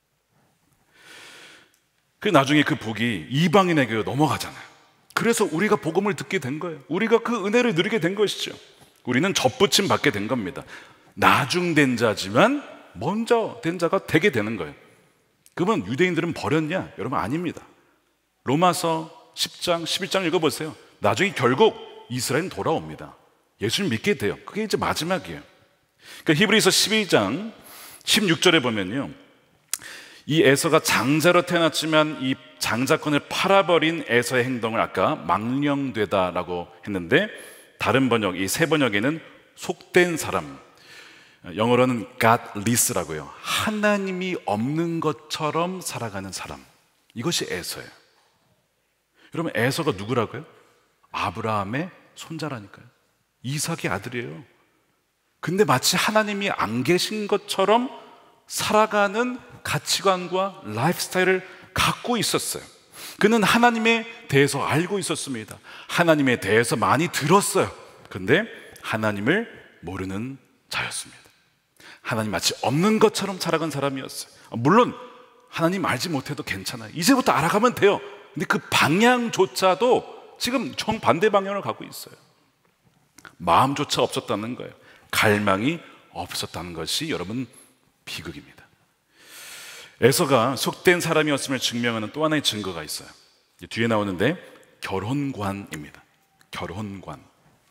그 나중에 그 복이 이방인에게 넘어가잖아요. 그래서 우리가 복음을 듣게 된 거예요. 우리가 그 은혜를 누리게 된 것이죠. 우리는 접붙임 받게 된 겁니다. 나중된 자지만 먼저 된 자가 되게 되는 거예요. 그러면 유대인들은 버렸냐? 여러분, 아닙니다. 로마서 10장, 11장 읽어보세요. 나중에 결국 이스라엘은 돌아옵니다. 예수님 믿게 돼요. 그게 이제 마지막이에요. 그러니까 히브리서 12장 16절에 보면요, 이 에서가 장자로 태어났지만 이 장자권을 팔아버린 에서의 행동을 아까 망령되다라고 했는데, 다른 번역, 이 세 번역에는 속된 사람, 영어로는 godless라고요. 하나님이 없는 것처럼 살아가는 사람, 이것이 에서예요. 여러분, 에서가 누구라고요? 아브라함의 손자라니까요. 이삭의 아들이에요. 근데 마치 하나님이 안 계신 것처럼 살아가는 가치관과 라이프 스타일을 갖고 있었어요. 그는 하나님에 대해서 알고 있었습니다. 하나님에 대해서 많이 들었어요. 근데 하나님을 모르는 자였습니다. 하나님 마치 없는 것처럼 살아간 사람이었어요. 물론 하나님 알지 못해도 괜찮아요. 이제부터 알아가면 돼요. 근데 그 방향조차도 지금 정반대 방향을 가고 있어요. 마음조차 없었다는 거예요. 갈망이 없었다는 것이 여러분 비극입니다. 에서가 속된 사람이었음을 증명하는 또 하나의 증거가 있어요. 뒤에 나오는데 결혼관입니다. 결혼관.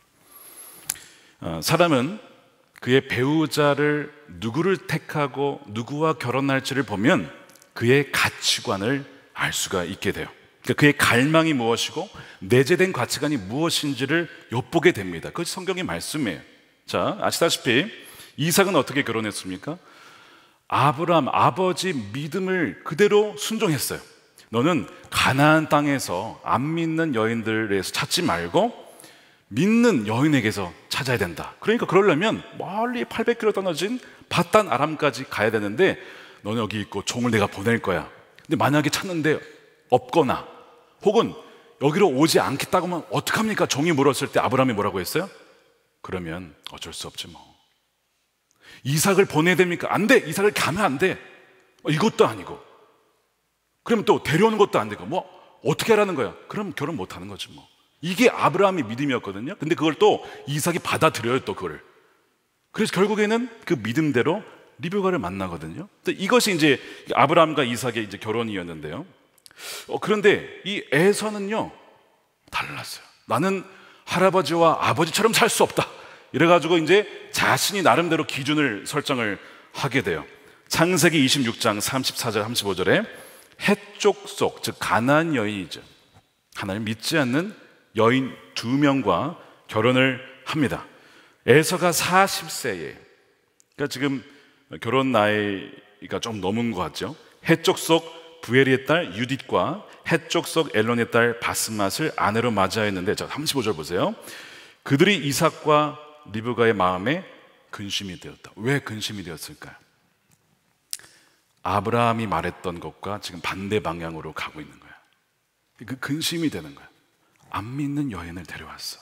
사람은 그의 배우자를 누구를 택하고 누구와 결혼할지를 보면 그의 가치관을 알 수가 있게 돼요. 그러니까 그의 갈망이 무엇이고 내재된 가치관이 무엇인지를 엿보게 됩니다. 그것이 성경의 말씀이에요. 자, 아시다시피 이삭은 어떻게 결혼했습니까? 아브라함 아버지 믿음을 그대로 순종했어요. 너는 가나안 땅에서 안 믿는 여인들에서 찾지 말고 믿는 여인에게서 찾아야 된다. 그러니까 그러려면 멀리 800km 떨어진 바단 아람까지 가야 되는데 너는 여기 있고 종을 내가 보낼 거야. 근데 만약에 찾는데 없거나 혹은 여기로 오지 않겠다고 하면 어떡합니까? 종이 물었을 때 아브라함이 뭐라고 했어요? 그러면 어쩔 수 없지 뭐. 이삭을 보내야 됩니까? 안 돼. 이삭을 가면 안 돼. 이것도 아니고. 그러면 또 데려오는 것도 안 되고. 뭐 어떻게 하라는 거야? 그럼 결혼 못 하는 거지 뭐. 이게 아브라함의 믿음이었거든요. 근데 그걸 또 이삭이 받아들여요, 또 그걸. 그래서 결국에는 그 믿음대로 리브가를 만나거든요. 이것이 이제 아브라함과 이삭의 이제 결혼이었는데요. 그런데 이 에서는요 달랐어요. 나는 할아버지와 아버지처럼 살 수 없다. 이래가지고 이제 자신이 나름대로 기준을 설정을 하게 돼요. 창세기 26장 34절 35절에 해쪽 속, 즉 가나안 여인이죠. 하나님을 믿지 않는 여인 2명과 결혼을 합니다. 에서가 40세에, 그러니까 지금 결혼 나이가 좀 넘은 것 같죠. 해쪽 속 부엘의 딸 유딧과 해쪽 속 엘론의 딸 바스맛을 아내로 맞이하였는데, 자 35절 보세요. 그들이 이삭과 리브가의 마음에 근심이 되었다. 왜 근심이 되었을까요? 아브라함이 말했던 것과 지금 반대 방향으로 가고 있는 거야. 그 근심이 되는 거야. 안 믿는 여인을 데려왔어.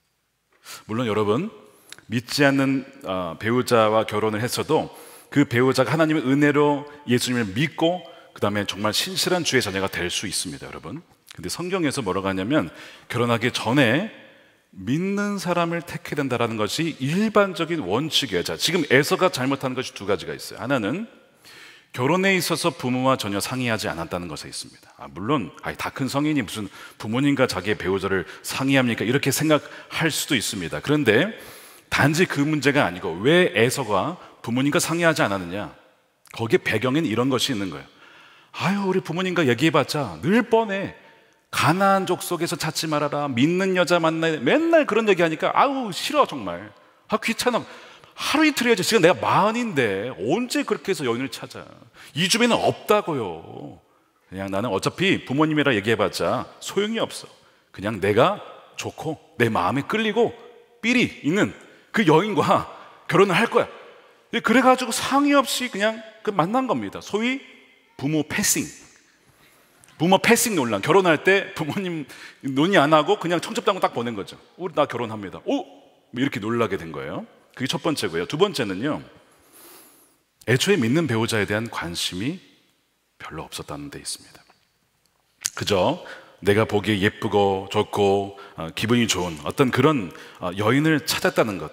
물론 여러분, 믿지 않는 배우자와 결혼을 했어도 그 배우자가 하나님의 은혜로 예수님을 믿고 그 다음에 정말 신실한 주의 자녀가 될 수 있습니다, 여러분. 근데 성경에서 뭐라고 하냐면 결혼하기 전에 믿는 사람을 택해야 된다는 것이 일반적인 원칙이에요. 자, 지금 에서가 잘못한 것이 두 가지가 있어요. 하나는 결혼에 있어서 부모와 전혀 상의하지 않았다는 것에 있습니다. 물론 다 큰 성인이 무슨 부모님과 자기의 배우자를 상의합니까? 이렇게 생각할 수도 있습니다. 그런데 단지 그 문제가 아니고 왜 에서가 부모님과 상의하지 않았느냐? 거기에 배경에는 이런 것이 있는 거예요. 우리 부모님과 얘기해봤자 늘 뻔해. 가나안 족속에서 찾지 말아라. 믿는 여자 만나야 돼. 맨날 그런 얘기하니까 싫어 정말. 귀찮아. 하루 이틀 해야지. 지금 내가 40인데 언제 그렇게 해서 여인을 찾아. 이 주변에는 없다고요. 그냥 나는 어차피 부모님이라 얘기해봤자 소용이 없어. 그냥 내가 좋고 내 마음에 끌리고 삘이 있는 그 여인과 결혼을 할 거야. 그래가지고 상의 없이 그냥 만난 겁니다. 소위 부모 패싱. 부모 패싱 논란. 결혼할 때 부모님 논의 안 하고 그냥 청첩장을 딱 보낸 거죠. 우리 나 결혼합니다. 이렇게 놀라게 된 거예요. 그게 첫 번째고요. 두 번째는요, 애초에 믿는 배우자에 대한 관심이 별로 없었다는 데 있습니다. 그저 내가 보기에 예쁘고 좋고 기분이 좋은 어떤 그런 여인을 찾았다는 것.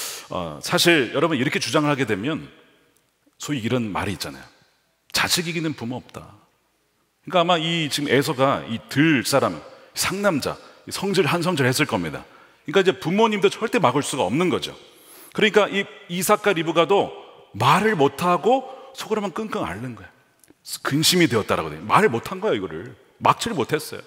사실 여러분 이렇게 주장을 하게 되면 소위 이런 말이 있잖아요. 자식 이기는 부모 없다. 그러니까 아마 이 지금 에서가 이 들 사람 상남자 성질 한 성질 했을 겁니다. 그러니까 이제 부모님도 절대 막을 수가 없는 거죠. 그러니까 이 이삭과 리브가도 말을 못하고 속으로만 끙끙 앓는 거야. 근심이 되었다라고 돼요. 말을 못한 거야. 이거를 막지를 못했어요.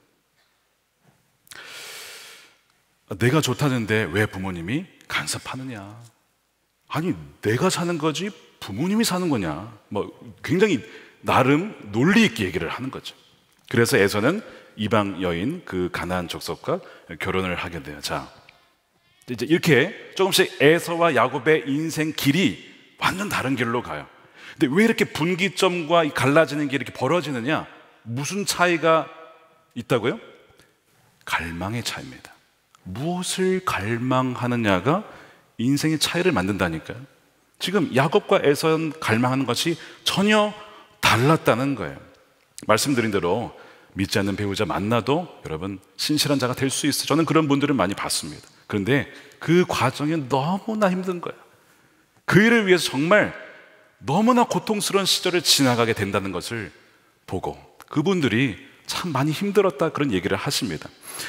내가 좋다는데 왜 부모님이 간섭하느냐. 아니 내가 사는 거지 부모님이 사는 거냐. 굉장히 나름 논리 있게 얘기를 하는 거죠. 그래서 에서는 이방 여인 그 가나안 족속과 결혼을 하게 돼요. 자, 이제 이렇게 조금씩 에서와 야곱의 인생 길이 완전 다른 길로 가요. 근데 왜 이렇게 분기점과 갈라지는 게 이렇게 벌어지느냐? 무슨 차이가 있다고요? 갈망의 차이입니다. 무엇을 갈망하느냐가 인생의 차이를 만든다니까요. 지금 야곱과 에서는 갈망하는 것이 전혀 달랐다는 거예요. 말씀드린 대로 믿지 않는 배우자 만나도 여러분 신실한 자가 될 수 있어요. 저는 그런 분들을 많이 봤습니다. 그런데 그 과정이 너무나 힘든 거예요. 그 일을 위해서 정말 너무나 고통스러운 시절을 지나가게 된다는 것을 보고 그분들이 참 많이 힘들었다 그런 얘기를 하십니다.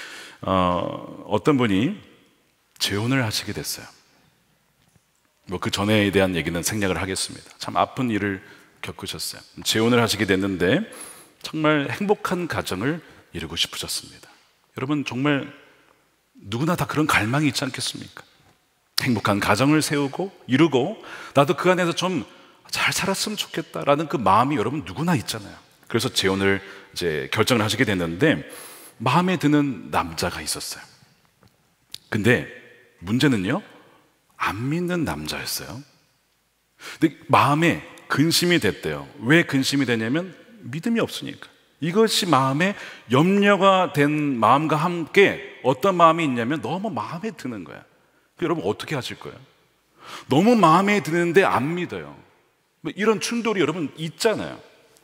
어떤 분이 재혼을 하시게 됐어요. 그 전에 대한 얘기는 생략을 하겠습니다. 참 아픈 일을 겪으셨어요. 재혼을 하시게 됐는데 정말 행복한 가정을 이루고 싶으셨습니다. 여러분 정말 누구나 다 그런 갈망이 있지 않겠습니까? 행복한 가정을 세우고 이루고 나도 그 안에서 좀 잘 살았으면 좋겠다라는 그 마음이 여러분 누구나 있잖아요. 그래서 재혼을 이제 결정을 하시게 됐는데 마음에 드는 남자가 있었어요. 근데 문제는요, 안 믿는 남자였어요. 근데 마음에 근심이 됐대요. 왜 근심이 되냐면 믿음이 없으니까. 이것이 마음에 염려가 된 마음과 함께 어떤 마음이 있냐면 너무 마음에 드는 거야. 여러분 어떻게 하실 거예요? 너무 마음에 드는데 안 믿어요. 이런 충돌이 여러분 있잖아요.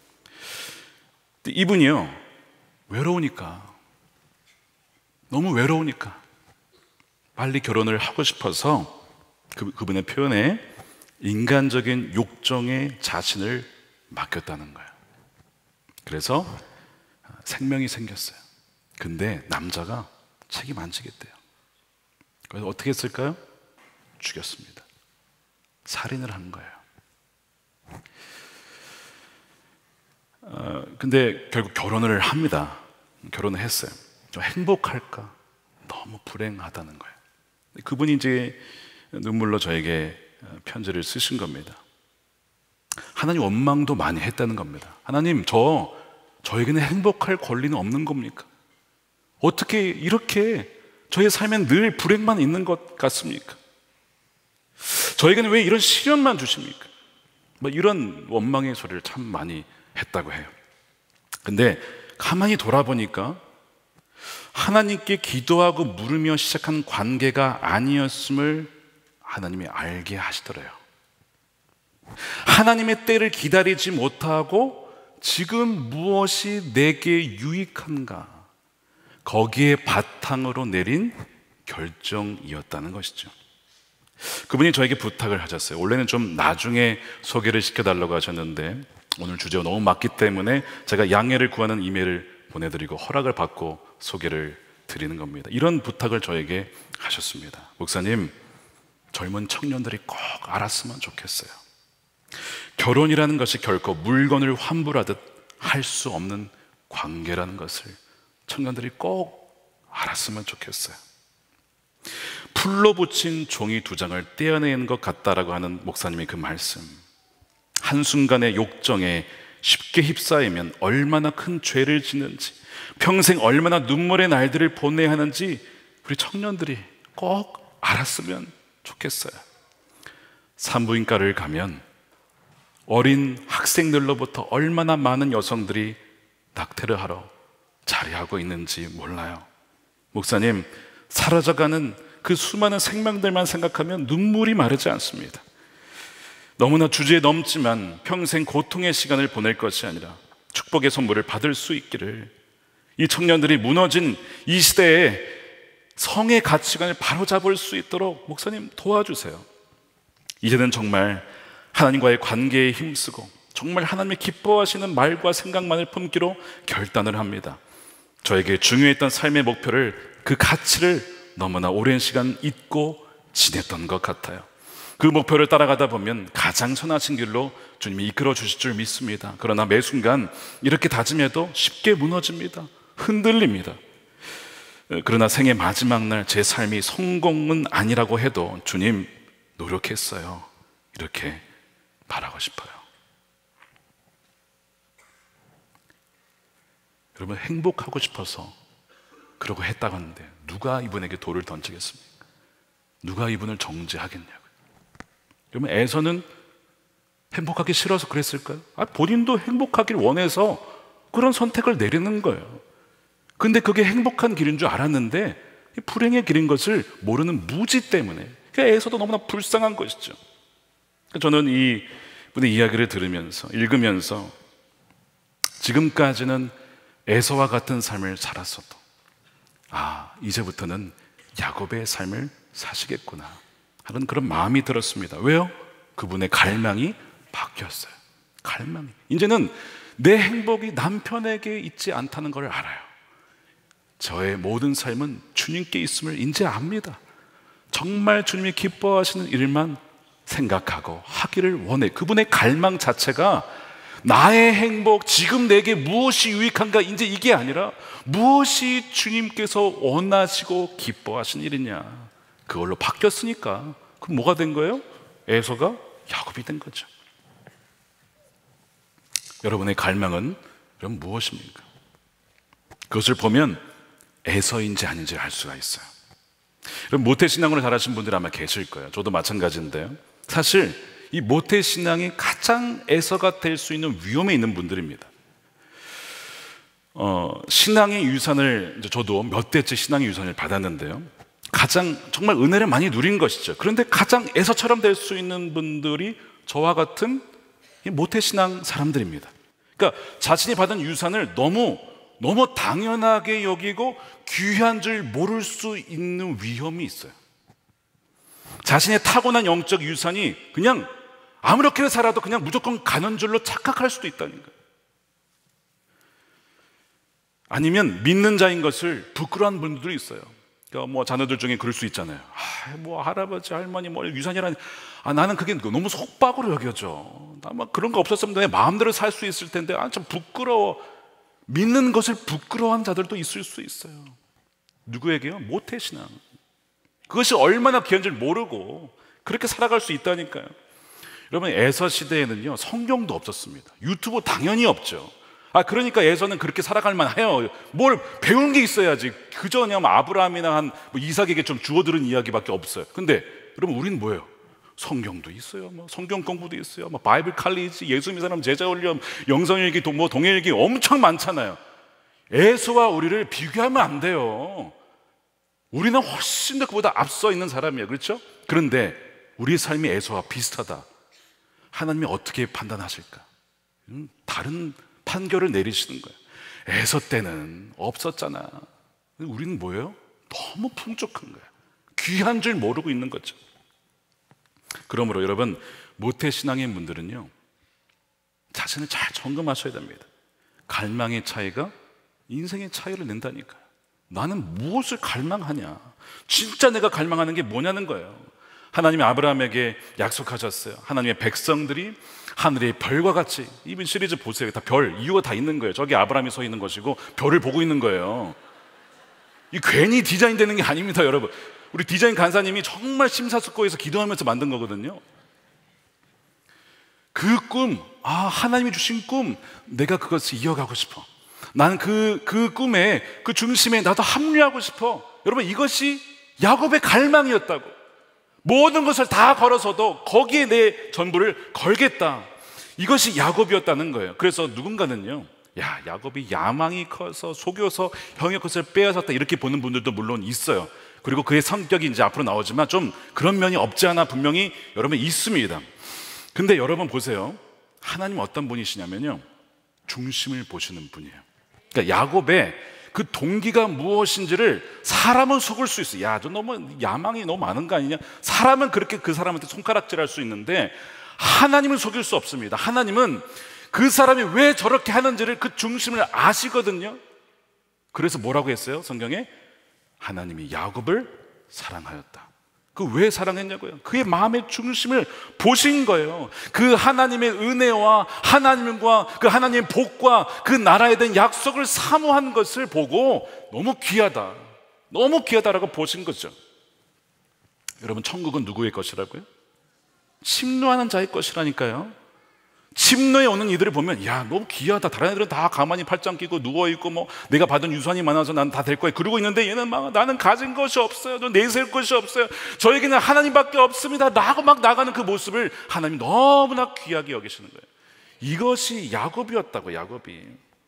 이분이요, 외로우니까, 너무 외로우니까 빨리 결혼을 하고 싶어서 그분의 표현에 인간적인 욕정에 자신을 맡겼다는 거예요. 그래서 생명이 생겼어요. 근데 남자가 책임 안 지겠대요. 그래서 어떻게 했을까요? 죽였습니다. 살인을 한 거예요. 근데 결국 결혼을 합니다. 결혼을 했어요. 좀 행복할까? 너무 불행하다는 거예요. 그분이 이제 눈물로 저에게 편지를 쓰신 겁니다. 하나님 원망도 많이 했다는 겁니다. 하나님, 저에게는 행복할 권리는 없는 겁니까? 어떻게 이렇게 저의 삶엔 늘 불행만 있는 것 같습니까? 저에게는 왜 이런 시련만 주십니까? 뭐 이런 원망의 소리를 참 많이 했다고 해요. 근데 가만히 돌아보니까 하나님께 기도하고 물으며 시작한 관계가 아니었음을 하나님이 알게 하시더래요. 하나님의 때를 기다리지 못하고 지금 무엇이 내게 유익한가, 거기에 바탕으로 내린 결정이었다는 것이죠. 그분이 저에게 부탁을 하셨어요. 원래는 좀 나중에 소개를 시켜달라고 하셨는데 오늘 주제가 너무 맞기 때문에 제가 양해를 구하는 이메일을 보내드리고 허락을 받고 소개를 드리는 겁니다. 이런 부탁을 저에게 하셨습니다. 목사님, 젊은 청년들이 꼭 알았으면 좋겠어요. 결혼이라는 것이 결코 물건을 환불하듯 할 수 없는 관계라는 것을 청년들이 꼭 알았으면 좋겠어요. 풀로 붙인 종이 두 장을 떼어내는 것 같다라고 하는 목사님의 그 말씀, 한순간의 욕정에 쉽게 휩싸이면 얼마나 큰 죄를 짓는지, 평생 얼마나 눈물의 날들을 보내야 하는지 우리 청년들이 꼭 알았으면 좋겠어요. 산부인과를 가면 어린 학생들로부터 얼마나 많은 여성들이 낙태를 하러 자리하고 있는지 몰라요. 목사님, 사라져가는 그 수많은 생명들만 생각하면 눈물이 마르지 않습니다. 너무나 주제에 넘지만 평생 고통의 시간을 보낼 것이 아니라 축복의 선물을 받을 수 있기를, 이 청년들이 무너진 이 시대에 성의 가치관을 바로잡을 수 있도록 목사님 도와주세요. 이제는 정말 하나님과의 관계에 힘쓰고 정말 하나님이 기뻐하시는 말과 생각만을 품기로 결단을 합니다. 저에게 중요했던 삶의 목표를, 그 가치를 너무나 오랜 시간 잊고 지냈던 것 같아요. 그 목표를 따라가다 보면 가장 선하신 길로 주님이 이끌어 주실 줄 믿습니다. 그러나 매 순간 이렇게 다짐해도 쉽게 무너집니다. 흔들립니다. 그러나 생의 마지막 날 제 삶이 성공은 아니라고 해도 주님, 노력했어요, 이렇게 말하고 싶어요. 여러분, 행복하고 싶어서 그러고 했다고 하는데 누가 이분에게 돌을 던지겠습니까? 누가 이분을 정죄하겠냐고요. 여러분, 에서는 행복하기 싫어서 그랬을까요? 본인도 행복하길 원해서 그런 선택을 내리는 거예요. 근데 그게 행복한 길인 줄 알았는데 불행의 길인 것을 모르는 무지 때문에, 그러니까 에서도 너무나 불쌍한 것이죠. 저는 이 분의 이야기를 들으면서, 읽으면서 지금까지는 에서와 같은 삶을 살았어도 이제부터는 야곱의 삶을 사시겠구나 하는 그런 마음이 들었습니다. 왜요? 그분의 갈망이 바뀌었어요. 갈망이, 이제는 내 행복이 남편에게 있지 않다는 걸 알아요. 저의 모든 삶은 주님께 있음을 이제 압니다. 정말 주님이 기뻐하시는 일만 생각하고 하기를 원해. 그분의 갈망 자체가 나의 행복, 지금 내게 무엇이 유익한가, 이제 이게 아니라 무엇이 주님께서 원하시고 기뻐하신 일이냐, 그걸로 바뀌었으니까. 그럼 뭐가 된 거예요? 에서가 야곱이 된 거죠. 여러분의 갈망은 그럼 무엇입니까? 그것을 보면 에서인지 아닌지 알 수가 있어요. 그럼 모태신앙으로 자라신 분들 아마 계실 거예요. 저도 마찬가지인데요. 사실 이 모태신앙이 가장 에서가 될 수 있는 위험에 있는 분들입니다. 신앙의 유산을, 저도 몇 대째 신앙의 유산을 받았는데요, 가장 정말 은혜를 많이 누린 것이죠. 그런데 가장 에서처럼 될 수 있는 분들이 저와 같은 모태신앙 사람들입니다. 그러니까 자신이 받은 유산을 너무 당연하게 여기고 귀한 줄 모를 수 있는 위험이 있어요. 자신의 타고난 영적 유산이 그냥 아무렇게나 살아도 그냥 무조건 가는 줄로 착각할 수도 있다는 거예요. 아니면 믿는 자인 것을 부끄러워하는 분들도 있어요. 그러니까 뭐 자녀들 중에 그럴 수 있잖아요. 뭐 할아버지 할머니 뭐 유산이라니, 나는 그게 너무 속박으로 여겨져. 나 막 그런 거 없었으면 내 마음대로 살 수 있을 텐데 참 부끄러워. 믿는 것을 부끄러워하는 자들도 있을 수 있어요. 누구에게요? 모태신앙. 그것이 얼마나 귀한 줄 모르고 그렇게 살아갈 수 있다니까요. 여러분, 에서 시대에는요 성경도 없었습니다. 유튜브 당연히 없죠. 그러니까 에서는 그렇게 살아갈 만해요. 뭘 배운 게 있어야지. 그저 그냥 아브라함이나 뭐 이삭에게 좀 주워 들은 이야기밖에 없어요. 근데 여러분, 우리는 뭐예요? 성경도 있어요. 뭐 성경 공부도 있어요. 뭐 바이블 칼리지, 예수 믿는 사람 제자 훈련, 영성일기, 뭐 동일기 엄청 많잖아요. 에서와 우리를 비교하면 안 돼요. 우리는 훨씬 더 그보다 앞서 있는 사람이에요. 그렇죠? 그런데 우리의 삶이 에서와 비슷하다. 하나님이 어떻게 판단하실까? 다른 판결을 내리시는 거예요. 에서 때는 없었잖아. 우리는 뭐예요? 너무 풍족한 거예요. 귀한 줄 모르고 있는 거죠. 그러므로 여러분, 모태신앙인 분들은요, 자신을 잘 점검하셔야 됩니다. 갈망의 차이가 인생의 차이를 낸다니까요. 나는 무엇을 갈망하냐? 진짜 내가 갈망하는 게 뭐냐는 거예요. 하나님이 아브라함에게 약속하셨어요. 하나님의 백성들이 하늘의 별과 같이. 이번 시리즈 보세요. 다 별, 이유가 다 있는 거예요. 저기 아브라함이 서 있는 것이고 별을 보고 있는 거예요. 이 괜히 디자인되는 게 아닙니다, 여러분. 우리 디자인 간사님이 정말 심사숙고해서 기도하면서 만든 거거든요. 그 꿈, 하나님이 주신 꿈, 내가 그것을 이어가고 싶어. 나는 그 꿈에, 그 중심에 나도 합류하고 싶어. 여러분, 이것이 야곱의 갈망이었다고. 모든 것을 다 걸어서도 거기에 내 전부를 걸겠다. 이것이 야곱이었다는 거예요. 그래서 누군가는요, 야곱이 야망이 커서 속여서 형의 것을 빼앗았다, 이렇게 보는 분들도 물론 있어요. 그리고 그의 성격이 이제 앞으로 나오지만 좀 그런 면이 없지 않아 분명히 여러분 있습니다. 근데 여러분 보세요. 하나님 어떤 분이시냐면요, 중심을 보시는 분이에요. 그러니까 야곱의 그 동기가 무엇인지를 사람은 속을 수 있어요. 야, 저 너무 야망이 너무 많은 거 아니냐? 사람은 그렇게 그 사람한테 손가락질할 수 있는데 하나님은 속일 수 없습니다. 하나님은 그 사람이 왜 저렇게 하는지를, 그 중심을 아시거든요. 그래서 뭐라고 했어요? 성경에 하나님이 야곱을 사랑하였다. 그 왜 사랑했냐고요? 그의 마음의 중심을 보신 거예요. 그 하나님의 은혜와 하나님과 그 하나님의 복과 그 나라에 대한 약속을 사모한 것을 보고 너무 귀하다, 너무 귀하다라고 보신 거죠. 여러분, 천국은 누구의 것이라고요? 침노하는 자의 것이라니까요. 침노에 오는 이들을 보면, 야, 너무 귀하다. 다른 애들은 다 가만히 팔짱 끼고 누워있고, 뭐 내가 받은 유산이 많아서 난 다 될 거야 그러고 있는데, 얘는 막 나는 가진 것이 없어요, 내세울 것이 없어요, 저에게는 하나님밖에 없습니다 라고 막 나가는 그 모습을 하나님 너무나 귀하게 여기시는 거예요. 이것이 야곱이었다고. 야곱이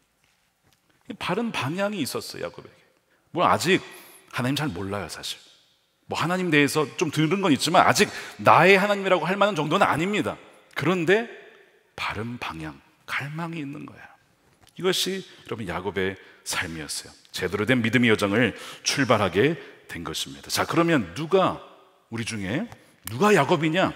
바른 방향이 있었어요, 야곱에게. 뭐 아직 하나님 잘 몰라요, 사실. 뭐 하나님 대해서 좀 들은 건 있지만 아직 나의 하나님이라고 할 만한 정도는 아닙니다. 그런데 바른 방향, 갈망이 있는 거야. 이것이 여러분 야곱의 삶이었어요. 제대로 된 믿음의 여정을 출발하게 된 것입니다. 자, 그러면 우리 중에 누가 야곱이냐?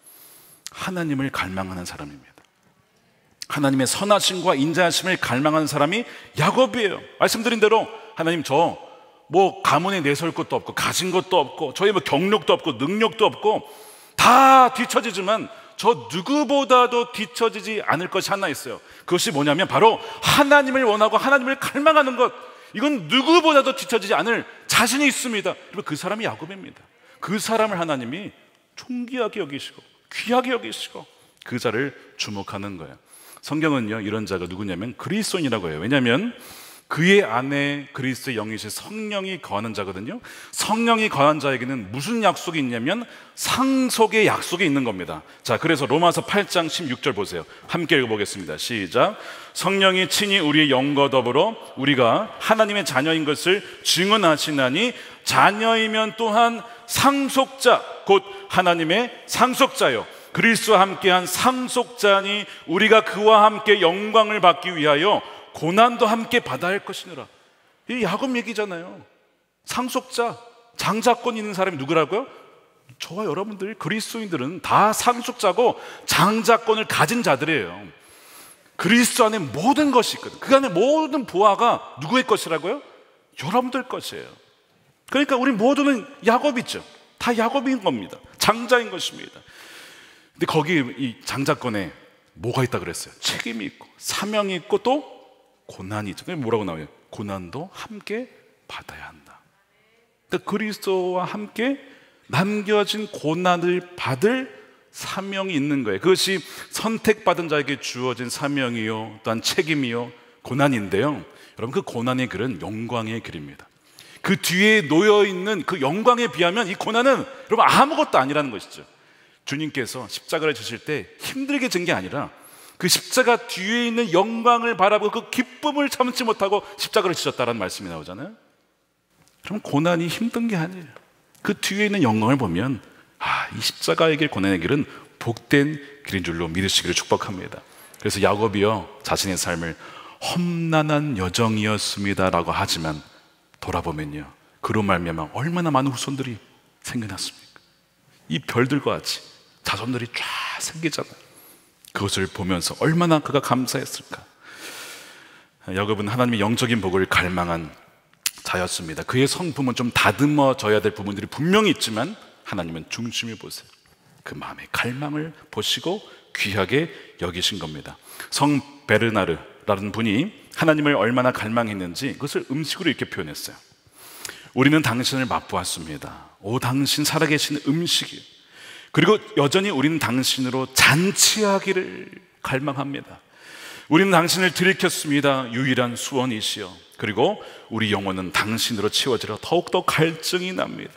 하나님을 갈망하는 사람입니다. 하나님의 선하심과 인자하심을 갈망하는 사람이 야곱이에요. 말씀드린 대로 하나님, 저 뭐 가문에 내세울 것도 없고 가진 것도 없고 저희 뭐 경력도 없고 능력도 없고 다 뒤처지지만 저 누구보다도 뒤처지지 않을 것이 하나 있어요. 그것이 뭐냐면 바로 하나님을 원하고 하나님을 갈망하는 것. 이건 누구보다도 뒤처지지 않을 자신이 있습니다. 그리고 그 사람이 야곱입니다. 그 사람을 하나님이 존귀하게 여기시고 귀하게 여기시고 그 자를 주목하는 거예요. 성경은요, 이런 자가 누구냐면 그리스도인이라고 해요. 왜냐하면 그의 안에 그리스도의 영이신 성령이 거하는 자거든요. 성령이 거한 자에게는 무슨 약속이 있냐면 상속의 약속이 있는 겁니다. 자, 그래서 로마서 8장 16절 보세요. 함께 읽어보겠습니다. 시작. 성령이 친히 우리의 영과 더불어 우리가 하나님의 자녀인 것을 증언하시나니 자녀이면 또한 상속자, 곧 하나님의 상속자요, 그리스도와 함께한 상속자니 우리가 그와 함께 영광을 받기 위하여 고난도 함께 받아야 할 것이니라. 이 야곱 얘기잖아요. 상속자, 장자권 있는 사람이 누구라고요? 저와 여러분들 그리스도인들은 다 상속자고 장자권을 가진 자들이에요. 그리스도 안에 모든 것이 있거든. 그 안에 모든 보화가 누구의 것이라고요? 여러분들 것이에요. 그러니까 우리 모두는 야곱이죠. 다 야곱인 겁니다. 장자인 것입니다. 근데 거기 이 장자권에 뭐가 있다 그랬어요? 책임이 있고 사명이 있고 또 고난이 있죠. 뭐라고 나와요? 고난도 함께 받아야 한다. 그러니까 그리스도와 함께 남겨진 고난을 받을 사명이 있는 거예요. 그것이 선택받은 자에게 주어진 사명이요, 또한 책임이요, 고난인데요. 여러분, 그 고난의 길은 영광의 길입니다. 그 뒤에 놓여있는 그 영광에 비하면 이 고난은 여러분 아무것도 아니라는 것이죠. 주님께서 십자가를 지실 때 힘들게 진 게 아니라 그 십자가 뒤에 있는 영광을 바라보고 그 기쁨을 참지 못하고 십자가를 지셨다라는 말씀이 나오잖아요. 그럼 고난이 힘든 게 아니에요. 그 뒤에 있는 영광을 보면 이 십자가의 길, 고난의 길은 복된 길인 줄로 믿으시기를 축복합니다. 그래서 야곱이요 자신의 삶을 험난한 여정이었습니다 라고 하지만 돌아보면요 그로 말미암아 얼마나 많은 후손들이 생겨났습니까? 이 별들과 같이 자손들이 쫙 생기잖아요. 그것을 보면서 얼마나 그가 감사했을까. 야곱은 하나님의 영적인 복을 갈망한 자였습니다. 그의 성품은 좀 다듬어져야 될 부분들이 분명히 있지만 하나님은 중심을 보세요. 그 마음의 갈망을 보시고 귀하게 여기신 겁니다. 성 베르나르라는 분이 하나님을 얼마나 갈망했는지 그것을 음식으로 이렇게 표현했어요. 우리는 당신을 맛보았습니다. 오 당신 살아계신 음식이요. 그리고 여전히 우리는 당신으로 잔치하기를 갈망합니다. 우리는 당신을 들이켰습니다. 유일한 수원이시여. 그리고 우리 영혼은 당신으로 채워지려 더욱더 갈증이 납니다.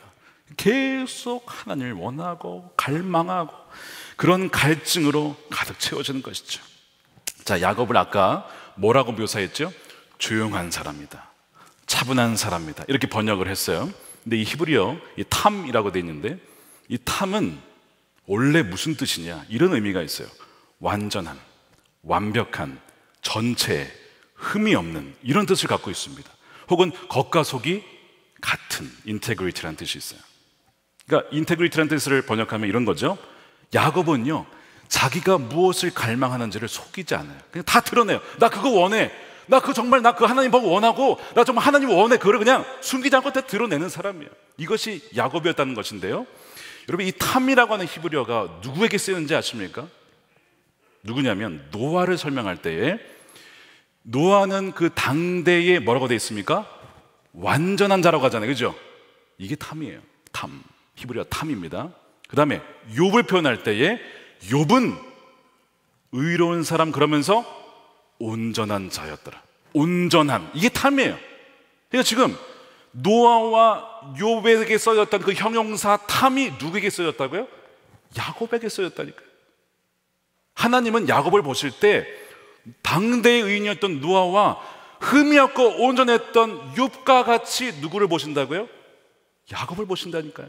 계속 하나님을 원하고 갈망하고 그런 갈증으로 가득 채워지는 것이죠. 자, 야곱을 아까 뭐라고 묘사했죠? 조용한 사람이다, 차분한 사람이다, 이렇게 번역을 했어요. 근데 이 히브리어 이 탐이라고 돼 있는데 이 탐은 원래 무슨 뜻이냐, 이런 의미가 있어요. 완전한, 완벽한, 전체, 흠이 없는, 이런 뜻을 갖고 있습니다. 혹은 겉과 속이 같은, 인테그리티라는 뜻이 있어요. 그러니까 인테그리티라는 뜻을 번역하면 이런 거죠. 야곱은요 자기가 무엇을 갈망하는지를 속이지 않아요. 그냥 다 드러내요. 나 그거 원해, 나 그거 정말 나 그 하나님 보고 원하고 나 정말 하나님 원해. 그걸 그냥 숨기지 않고 다 드러내는 사람이에요. 이것이 야곱이었다는 것인데요, 여러분 이 탐이라고 하는 히브리어가 누구에게 쓰였는지 아십니까? 누구냐면 노아를 설명할 때에 노아는 그 당대에 뭐라고 되어 있습니까? 완전한 자라고 하잖아요, 그죠? 이게 탐이에요. 탐, 히브리어 탐입니다. 그 다음에 욥을 표현할 때에 욥은 의로운 사람, 그러면서 온전한 자였더라. 온전한, 이게 탐이에요. 그러니까 지금 노아와 욥에게 써졌던 그 형용사 탐이 누구에게 써졌다고요? 야곱에게 써졌다니까요. 하나님은 야곱을 보실 때 당대의 의인이었던 노아와 흠이 없고 온전했던 욥과 같이 누구를 보신다고요? 야곱을 보신다니까요.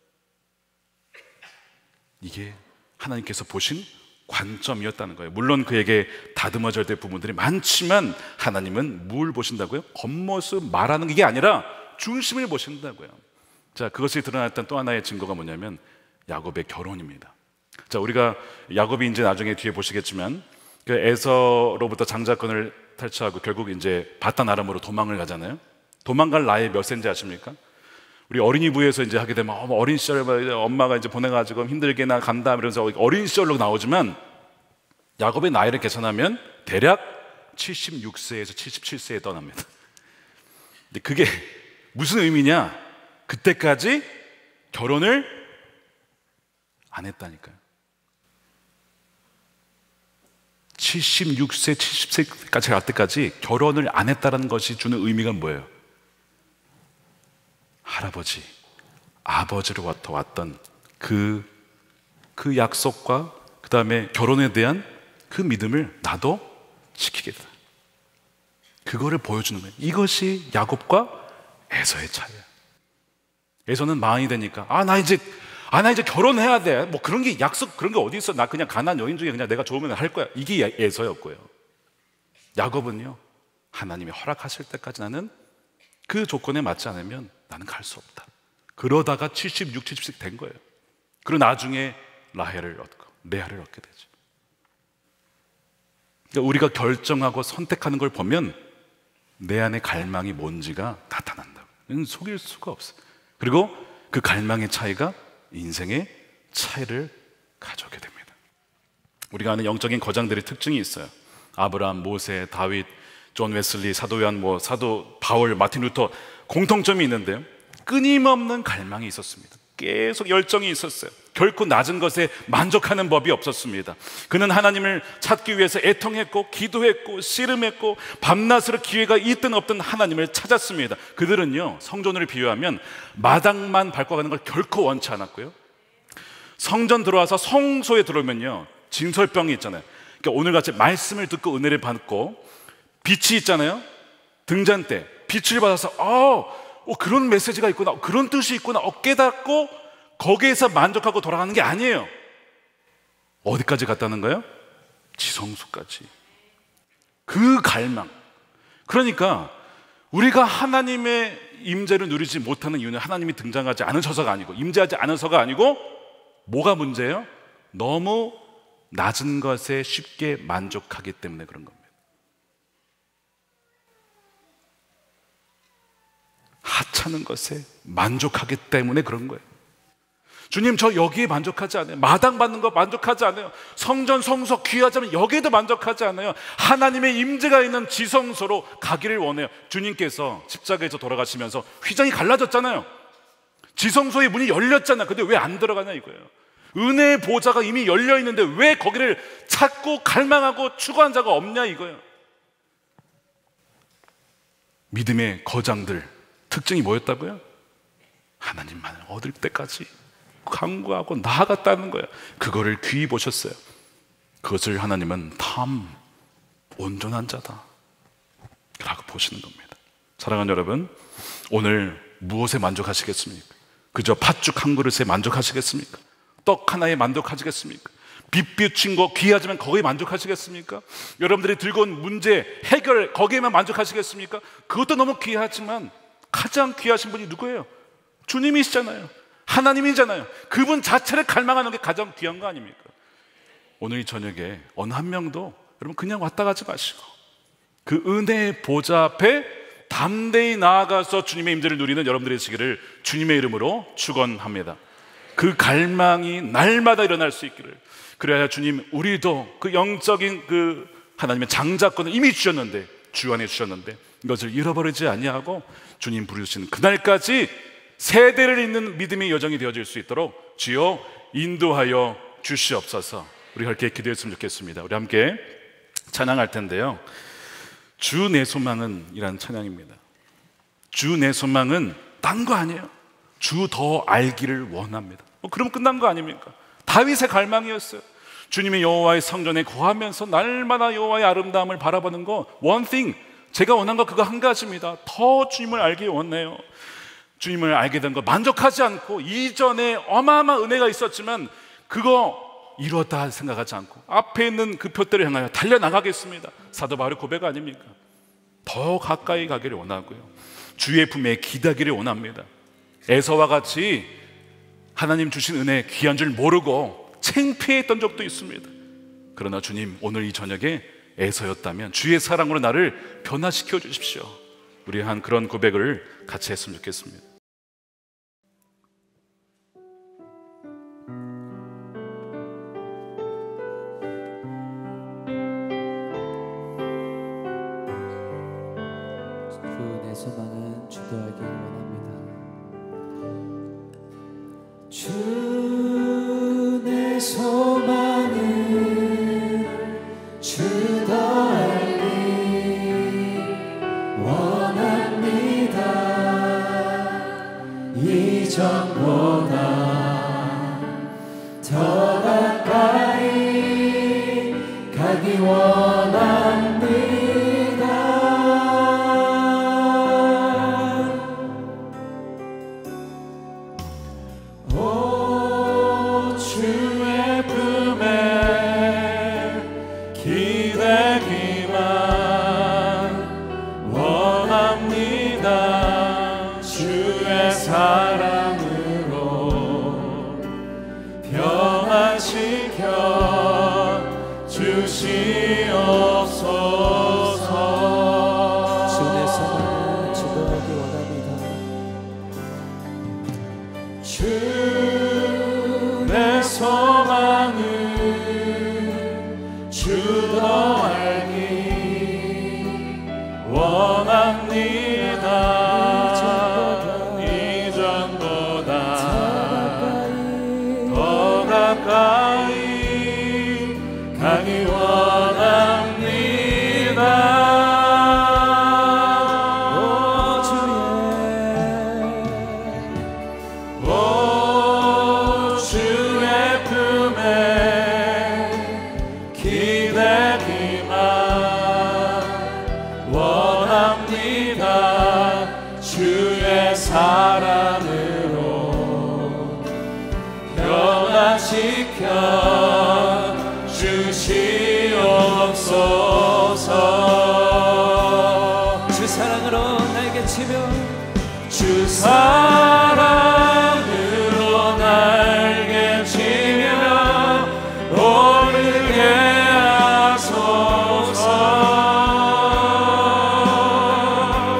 이게 하나님께서 보신 관점이었다는 거예요. 물론 그에게 다듬어져야 될 부분들이 많지만 하나님은 뭘 보신다고요? 겉모습 말하는 게 아니라 중심을 보신다고요. 자, 그것이 드러났던 또 하나의 증거가 뭐냐면 야곱의 결혼입니다. 자, 우리가 야곱이 이제 나중에 뒤에 보시겠지만 그 에서로부터 장자권을 탈취하고 결국 이제 바단 아람으로 도망을 가잖아요. 도망갈 나이 몇 세인지 아십니까? 우리 어린이부에서 이제 하게 되면 어린 시절에 엄마가 이제 보내가지고 힘들게 나 간다 이러면서 어린 시절로 나오지만 야곱의 나이를 계산하면 대략 76세에서 77세에 떠납니다. 근데 그게 무슨 의미냐? 그때까지 결혼을 안 했다니까요. 76세, 70세까지 갈 때까지 결혼을 안 했다는 것이 주는 의미가 뭐예요? 할아버지, 아버지로부터 왔던 그 약속과 그 다음에 결혼에 대한 그 믿음을 나도 지키겠다. 그거를 보여주는 거예요. 이것이 야곱과 에서의 차이야. 에서는 망이 되니까 나 이제 결혼해야 돼. 뭐 그런 게 약속 그런 게 어디 있어? 나 그냥 가난한 여인 중에 그냥 내가 좋으면 할 거야. 이게 에서였고요. 야곱은요, 하나님이 허락하실 때까지 나는 그 조건에 맞지 않으면 나는 갈 수 없다. 그러다가 76, 70세 된 거예요. 그리고 나중에 라헬을 얻고 레아를 얻게 되죠. 그러니까 우리가 결정하고 선택하는 걸 보면 내 안에 갈망이 뭔지가 나타난다고. 속일 수가 없어요. 그리고 그 갈망의 차이가 인생의 차이를 가져오게 됩니다. 우리가 아는 영적인 거장들의 특징이 있어요. 아브라함, 모세, 다윗, 존 웨슬리, 사도 요한, 사도 바울, 마틴 루터, 공통점이 있는데요, 끊임없는 갈망이 있었습니다. 계속 열정이 있었어요. 결코 낮은 것에 만족하는 법이 없었습니다. 그는 하나님을 찾기 위해서 애통했고 기도했고 씨름했고 밤낮으로 기회가 있든 없든 하나님을 찾았습니다. 그들은요, 성전을 비유하면 마당만 밟고 가는 걸 결코 원치 않았고요, 성전 들어와서 성소에 들어오면요, 진설병이 있잖아요. 그러니까 오늘같이 말씀을 듣고 은혜를 받고 빛이 있잖아요. 등잔대 빛을 받아서 그런 메시지가 있구나, 그런 뜻이 있구나 깨닫고 거기에서 만족하고 돌아가는 게 아니에요. 어디까지 갔다는 거예요? 지성소까지. 그 갈망. 그러니까 우리가 하나님의 임재를 누리지 못하는 이유는 하나님이 등장하지 않으셔서가 아니고, 임재하지 않아서가 아니고, 뭐가 문제예요? 너무 낮은 것에 쉽게 만족하기 때문에 그런 겁니다. 하찮은 것에 만족하기 때문에 그런 거예요. 주님, 저 여기에 만족하지 않아요. 마당 받는 거 만족하지 않아요. 성전 성소 귀하자면 여기에도 만족하지 않아요. 하나님의 임재가 있는 지성소로 가기를 원해요. 주님께서 십자가에서 돌아가시면서 휘장이 갈라졌잖아요. 지성소의 문이 열렸잖아요. 근데 왜 안 들어가냐 이거예요. 은혜의 보좌가 이미 열려 있는데 왜 거기를 찾고 갈망하고 추구한 자가 없냐 이거예요. 믿음의 거장들 특징이 뭐였다고요? 하나님만을 얻을 때까지 간구하고 나아갔다는 거예요. 그거를 귀히 보셨어요. 그것을 하나님은 참 온전한 자다 라고 보시는 겁니다. 사랑하는 여러분, 오늘 무엇에 만족하시겠습니까? 그저 팥죽 한 그릇에 만족하시겠습니까? 떡 하나에 만족하시겠습니까? 빚 비우친 거 귀하지만 거기에 만족하시겠습니까? 여러분들이 들고 온 문제 해결 거기에만 만족하시겠습니까? 그것도 너무 귀하지만 가장 귀하신 분이 누구예요? 주님이시잖아요. 하나님이잖아요. 그분 자체를 갈망하는 게 가장 귀한 거 아닙니까? 오늘 이 저녁에 어느 한 명도 여러분 그냥 왔다 가지 마시고 그 은혜의 보좌 앞에 담대히 나아가서 주님의 임재를 누리는 여러분들의 시기를 주님의 이름으로 축원합니다. 그 갈망이 날마다 일어날 수 있기를. 그래야 주님, 우리도 그 영적인 그 하나님의 장자권을 이미 주셨는데, 주 안에 주셨는데 이것을 잃어버리지 아니하고 주님 부르시는 그날까지 세대를 잇는 믿음의 여정이 되어질 수 있도록 주여 인도하여 주시옵소서. 우리 함께 기도했으면 좋겠습니다. 우리 함께 찬양할 텐데요, 주 내 소망은 이란 찬양입니다. 주 내 소망은 딴 거 아니에요. 주 더 알기를 원합니다. 그럼 끝난 거 아닙니까? 다윗의 갈망이었어요. 주님의 여호와의 성전에 거하면서 날마다 여호와의 아름다움을 바라보는 거, one thing, 제가 원한 거 그거 한 가지입니다. 더 주님을 알기 원해요. 주님을 알게 된 거 만족하지 않고 이전에 어마어마한 은혜가 있었지만 그거 이루었다 생각하지 않고 앞에 있는 그 표대를 향하여 달려나가겠습니다. 사도 바울의 고백 아닙니까? 더 가까이 가기를 원하고요, 주의 품에 기대기를 원합니다. 에서와 같이 하나님 주신 은혜 귀한 줄 모르고 창피했던 적도 있습니다. 그러나 주님, 오늘 이 저녁에 에서였다면 주의 사랑으로 나를 변화시켜 주십시오. 우리 한 그런 고백을 같이 했으면 좋겠습니다. 주 내 소망은 주도 알기를 원합니다. 주 내 소망은 주도 알기 원합니다. 이전보다 더 가까이 가기 원합니다. 주의 변화시켜 주시옵소서. 주 사랑으로 날개 치며 주 사랑으로 날개 치며 오르게 하소서.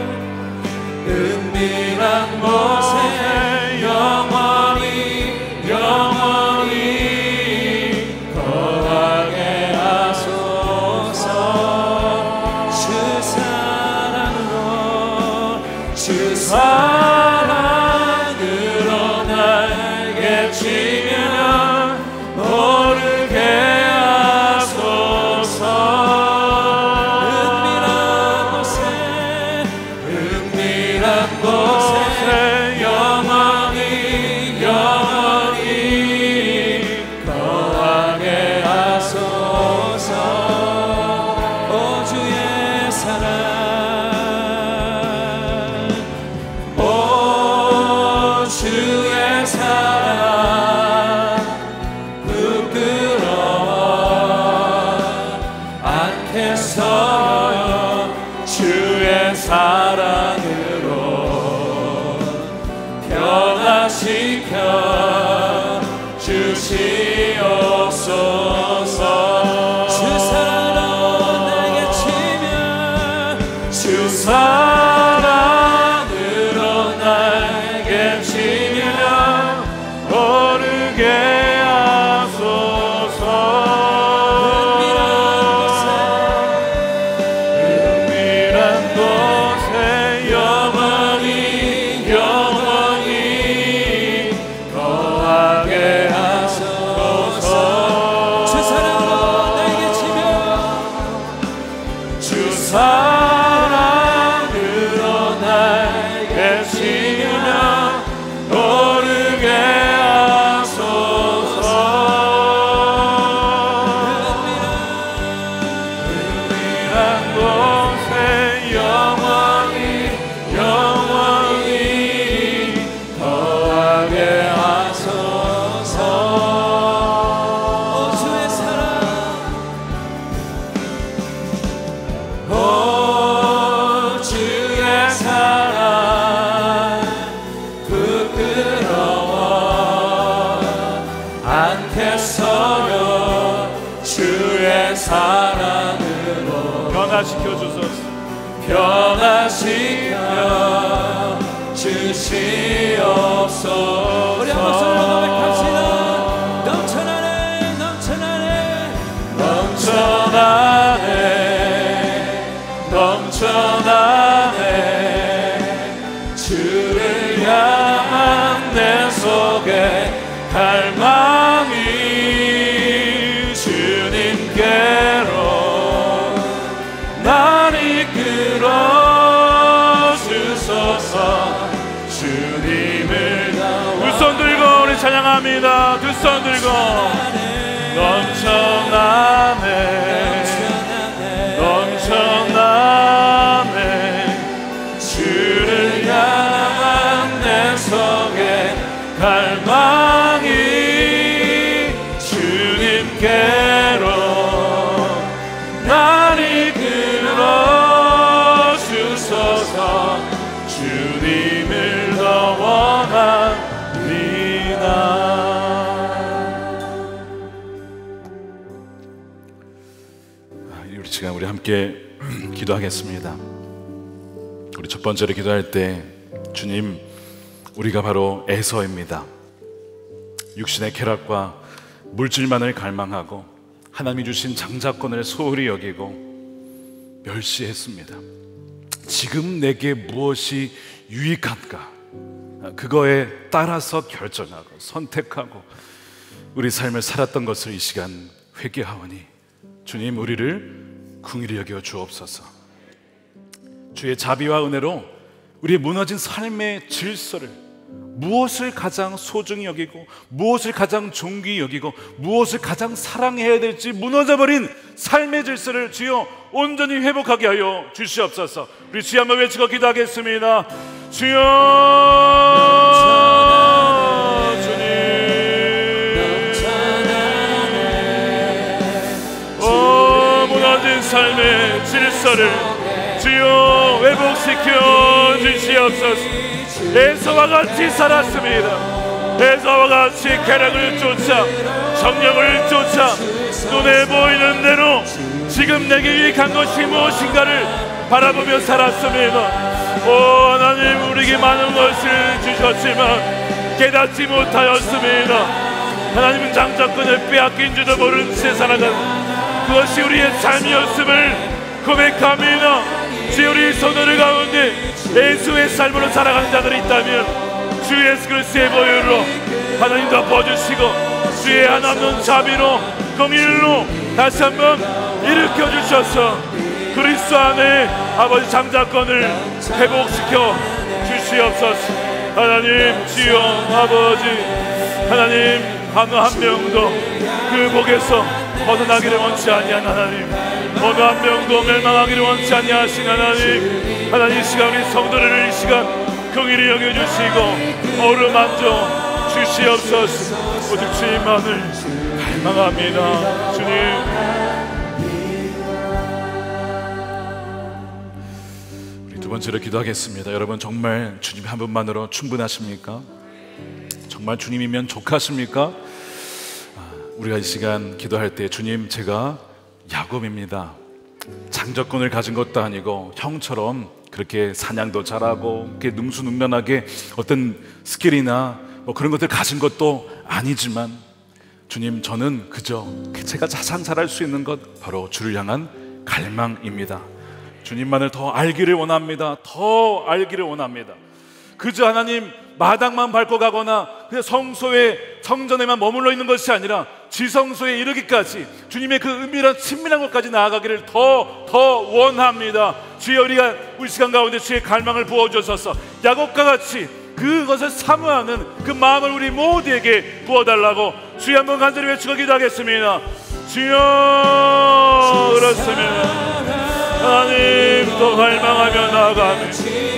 은밀한 곳에 영원히 거하게 하소서. 주 사랑으로 날개 치며 오르게 하소서. 은밀한 곳에 영원히 거하게 하소서. 오 주의 사랑 주의 사랑 부끄러워 않겠어요. 주의 사랑으로 변화시켜 주시옵소서. 주 사랑으로 날개 치며 주 사랑으로 날개 치며 오르게 하소서. 은밀한 곳에 영원히 거하게 하소서. 주 사랑으로 날개 치며 주 사랑으로 날개 치며 오르게 하소서. 은밀한 곳에 영원히 거하게 하소서. 오 주의 사랑 오 주의 사랑 부끄러워 않겠어요. 주의 사랑으로 변화시켜 주시옵소서. 우리 한 목소리로 고백합시다. 넘쳐나네 주를 향한 내 속에 갈망이 주님께로 날 이끌어 주소서. 주님을 두 손 들고 우리 찬양합니다. 두 손 들고 넘쳐나네 주를 향한 내 속에 갈망이 주님께로 날 이끌어 주소서. 주님을 더 원합니다. 우리 시간 우리 함께 기도하겠습니다. 우리 첫 번째로 기도할 때 주님, 우리가 바로 에서입니다. 육신의 쾌락과 물질만을 갈망하고 하나님이 주신 장자권을 소홀히 여기고 멸시했습니다. 지금 내게 무엇이 유익한가? 그거에 따라서 결정하고 선택하고 우리 삶을 살았던 것을 이 시간 회개하오니 주님, 우리를 긍휼히 여겨 주옵소서. 주의 자비와 은혜로 우리의 무너진 삶의 질서를, 무엇을 가장 소중히 여기고 무엇을 가장 존귀히 여기고 무엇을 가장 사랑해야 될지 무너져버린 삶의 질서를 주여 온전히 회복하게 하여 주시옵소서. 우리 주여 한번 외치고 기도하겠습니다. 주여, 주님 질서를 주여 회복시켜 주시옵소서. 에서와 같이 살았습니다. 에서와 같이 쾌락을 쫓아 정력을 쫓아 눈에 보이는 대로 지금 내게 유익한 것이 무엇인가를 바라보며 살았습니다. 오 하나님, 우리에게 많은 것을 주셨지만 깨닫지 못하였습니다. 하나님은 장자권을 빼앗긴 줄도 모른 채 살아가는 그것이 우리의 삶이었음을 고백합니다. 주여, 우리 성도들 가운데 예수의 삶으로 살아가는 자들이 있다면 주 예수 그리스도의 보혈로 하나님 덮어주시고 주의 한없는 자비로 공일로 다시 한번 일으켜 주셔서 그리스도 안에 아버지 장자권을 회복시켜 주시옵소서. 하나님, 주여 아버지, 하나님 어느 한 명도 그 복에서 벗어나기를 원치 아니한 하나님, 어느 한 명도 멸망하기를 원치 아니하신 하나님, 하나님 이 시간 우리 성도들을 이 시간 긍휼히 여겨주시고 어루만져 주시옵소서. 오직 주님만을 갈망합니다. 주님, 우리 두 번째로 기도하겠습니다. 여러분, 정말 주님 한 분만으로 충분하십니까? 정말 주님이면 족하십니까? 우리가 이 시간 기도할 때, 주님, 제가 야곱입니다. 장자권을 가진 것도 아니고 형처럼 그렇게 사냥도 잘하고 그렇게 능수능란하게 어떤 스킬이나 뭐 그런 것들 가진 것도 아니지만 주님, 저는 그저 제가 가장 잘할 수 있는 것 바로 주를 향한 갈망입니다. 주님만을 더 알기를 원합니다. 더 알기를 원합니다. 그저 하나님 마당만 밟고 가거나 그냥 성소에 성전에만 머물러 있는 것이 아니라 지성소에 이르기까지 주님의 그 은밀한 친밀한 것까지 나아가기를 더 원합니다. 주여, 우리가 우리 시간 가운데 주의 갈망을 부어주셔서 야곱과 같이 그것을 사모하는 그 마음을 우리 모두에게 부어달라고 주여 한번 간절히 외치고 기도하겠습니다. 주여, 그렇습니다. 하나님, 더 갈망하며 나아가며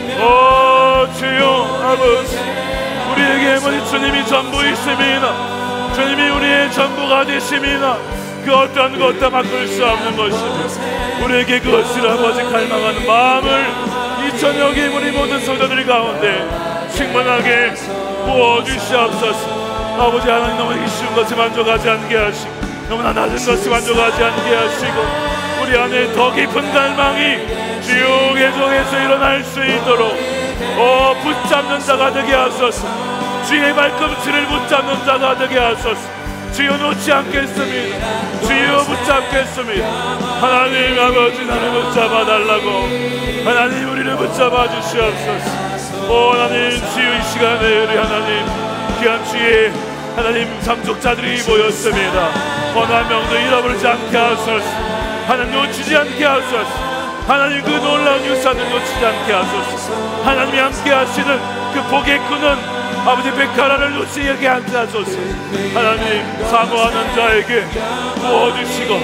주여 아버지, 우리에게 아버지 주님이 전부이십니다. 주님이 우리의 전부가 되십니다. 그 어떤 것도 바꿀 수 없는 것입니다. 우리에게 그것을 아버지 갈망하는 마음을 이 저녁에 우리 모든 성도들 가운데 충만하게 부어주시옵소서. 아버지 하나님, 너무 쉬운 것에 만족하지 않게 하시고 너무나 낮은 것에 만족하지 않게 하시고 우리 안에 더 깊은 갈망이 주의 계속해서 일어날 수 있도록 붙잡는 자가 되게 하소서. 주의 발꿈치를 붙잡는 자가 되게 하소서. 주여, 놓지 않겠습니다. 주여, 붙잡겠습니다. 하나님 아버지, 나를 붙잡아 달라고. 하나님, 우리를 붙잡아 주시옵소서. 하나님, 주여 이 시간에 우리 하나님 귀한 주의 하나님 상속자들이 모였습니다. 어느 한 명도 잃어버리지 않게 하소서. 하나님, 놓치지 않게 하소서. 하나님, 그 놀라운 유산을 놓치지 않게 하소서. 하나님이 함께 하시는 그 복의 꾼은 아버지 백화라를 놓치게 않게 하소서. 하나님, 사모하는 자에게 부어주시고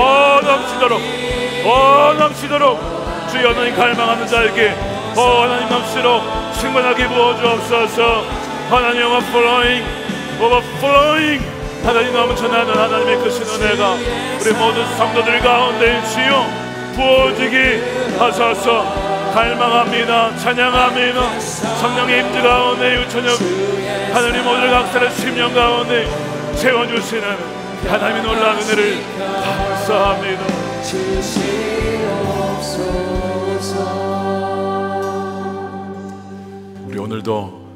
넘치도록 주여, 하나님 갈망하는 자에게 하나님 넘치도록 충만하게 부어주옵소서. 하나님, overflowing 하나님 넘쳐나는 하나님의 크신 은혜가 우리 모든 성도들 가운데 주여 부어지게 하소서. 갈망합니다. 찬양합니다. 성령의 임재 가운데 이 저녁 하나님 모든 각사를 심령 가운데 채워주시는 하나님의 놀라운 은혜를 감사합니다. 우리 오늘도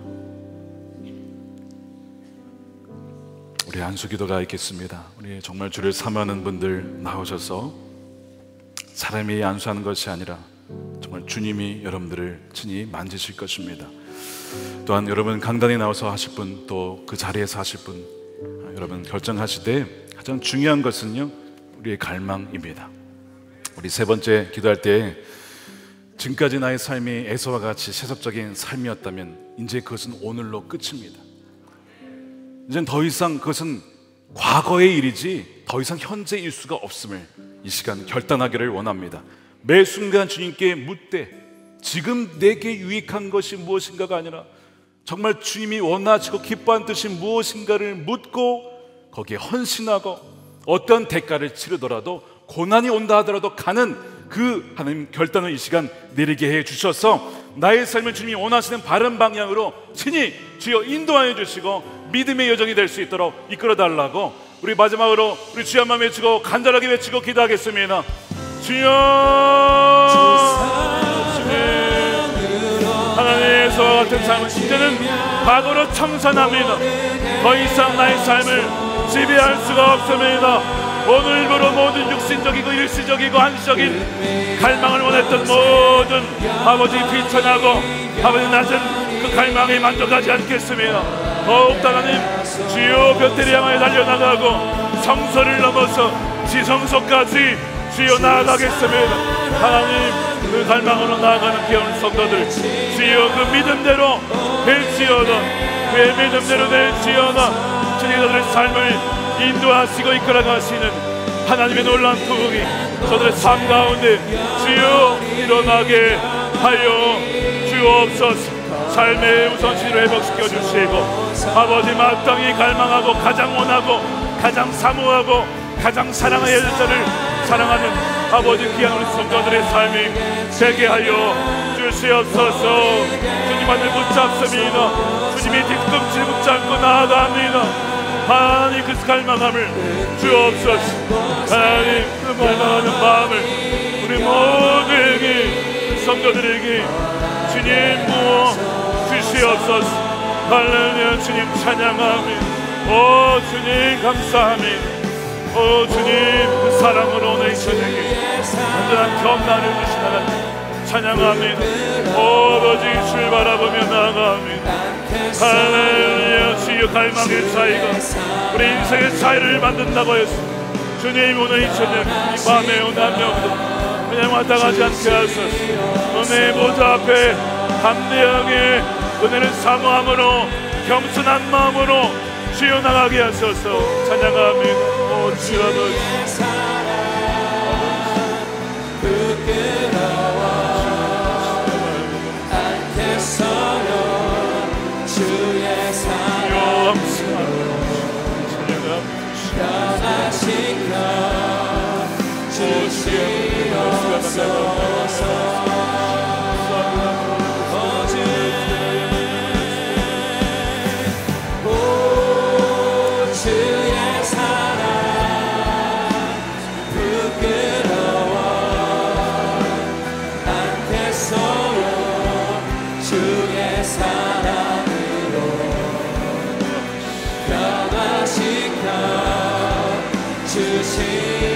우리 안수기도가 있겠습니다. 우리 정말 주를 사모하는 분들 나오셔서 사람이 안수하는 것이 아니라 정말 주님이 여러분들을 친히 만지실 것입니다. 또한 여러분 강단에 나와서 하실 분, 또 그 자리에서 하실 분, 여러분 결정하실 때 가장 중요한 것은요, 우리의 갈망입니다. 우리 세 번째 기도할 때, 지금까지 나의 삶이 에서와 같이 세속적인 삶이었다면 이제 그것은 오늘로 끝입니다. 이젠 더 이상 그것은 과거의 일이지 더 이상 현재일 수가 없음을 이 시간 결단하기를 원합니다. 매 순간 주님께 묻되 지금 내게 유익한 것이 무엇인가가 아니라 정말 주님이 원하시고 기뻐하는 뜻이 무엇인가를 묻고 거기에 헌신하고 어떤 대가를 치르더라도 고난이 온다 하더라도 가는 그 하나님 결단을 이 시간 내리게 해 주셔서 나의 삶을 주님이 원하시는 바른 방향으로 친히 주여 인도하여 주시고 믿음의 여정이 될 수 있도록 이끌어 달라고 우리 마지막으로 우리 주여 한번 외치고 간절하게 외치고 기도하겠습니다. 주여 하나님의 소와 같은 삶은 이제는 과거로 청산합니다. 더 이상 나의 삶을 지배할 수가 없습니다. 오늘부로 모든 육신적이고 일시적이고 한시적인 갈망을 원했던 모든 아버지 비천하고 아버지 낮은 그 갈망에 만족하지 않겠습니다. 더욱 하나님 주여 곁을 향하여 달려나가고 성소를 넘어서 지성소까지 주여 나아가겠습니다. 하나님 그 갈망으로 나아가는 귀여운 성도들 주여 그 믿음대로 될지어다. 그의 믿음대로 될지어다. 주님 그들의 삶을 인도하시고 이끌어가시는 하나님의 놀라운 부흥이 저들의 삶 가운데 주여 일어나게 하여 주옵소서. 삶의 우선순위를 회복시켜 주시고 아버지 마땅히 갈망하고 가장 원하고 가장 사모하고 가장 사랑해야 될 자를 사랑하는 아버지 귀한 우리 성도들의 삶이 되게 하여 주시옵소서. 주님만을 붙잡습니다. 주님이 뒤꿈치를 붙잡고 나아갑니다. 하나님 그 갈망함을 주옵소서. 하나님 그 갈망하는 마음을 우리 모두에게 성도들에게 주님 부어 주시옵소서. 할렐루야. 주님 찬양합니다. 오 주님 감사합니다. 오 주님 그 사랑으로 오늘 이 저녁에 완전한 경단을 주신 하나님 찬양합니다. 오 아버지 주를 바라보며 나아갑니다. 할렐루야. 주여 갈망의 차이가 우리 인생의 차이를 만든다고 했습니다. 주님 오늘 이 저녁 이 밤에 오늘 한 명도 그냥 왔다 가지 않게 하소서. 은혜의 보좌 앞에 담대하게 은혜를 사모함으로 겸손한 마음으로 주여 나가게 하소서. 찬양합니다. 오 주여 아버지 주의 사랑 변화시켜 주시옵소서. 주의 사랑 부끄러워 않겠어요. 주의 사랑으로 변화시켜 주시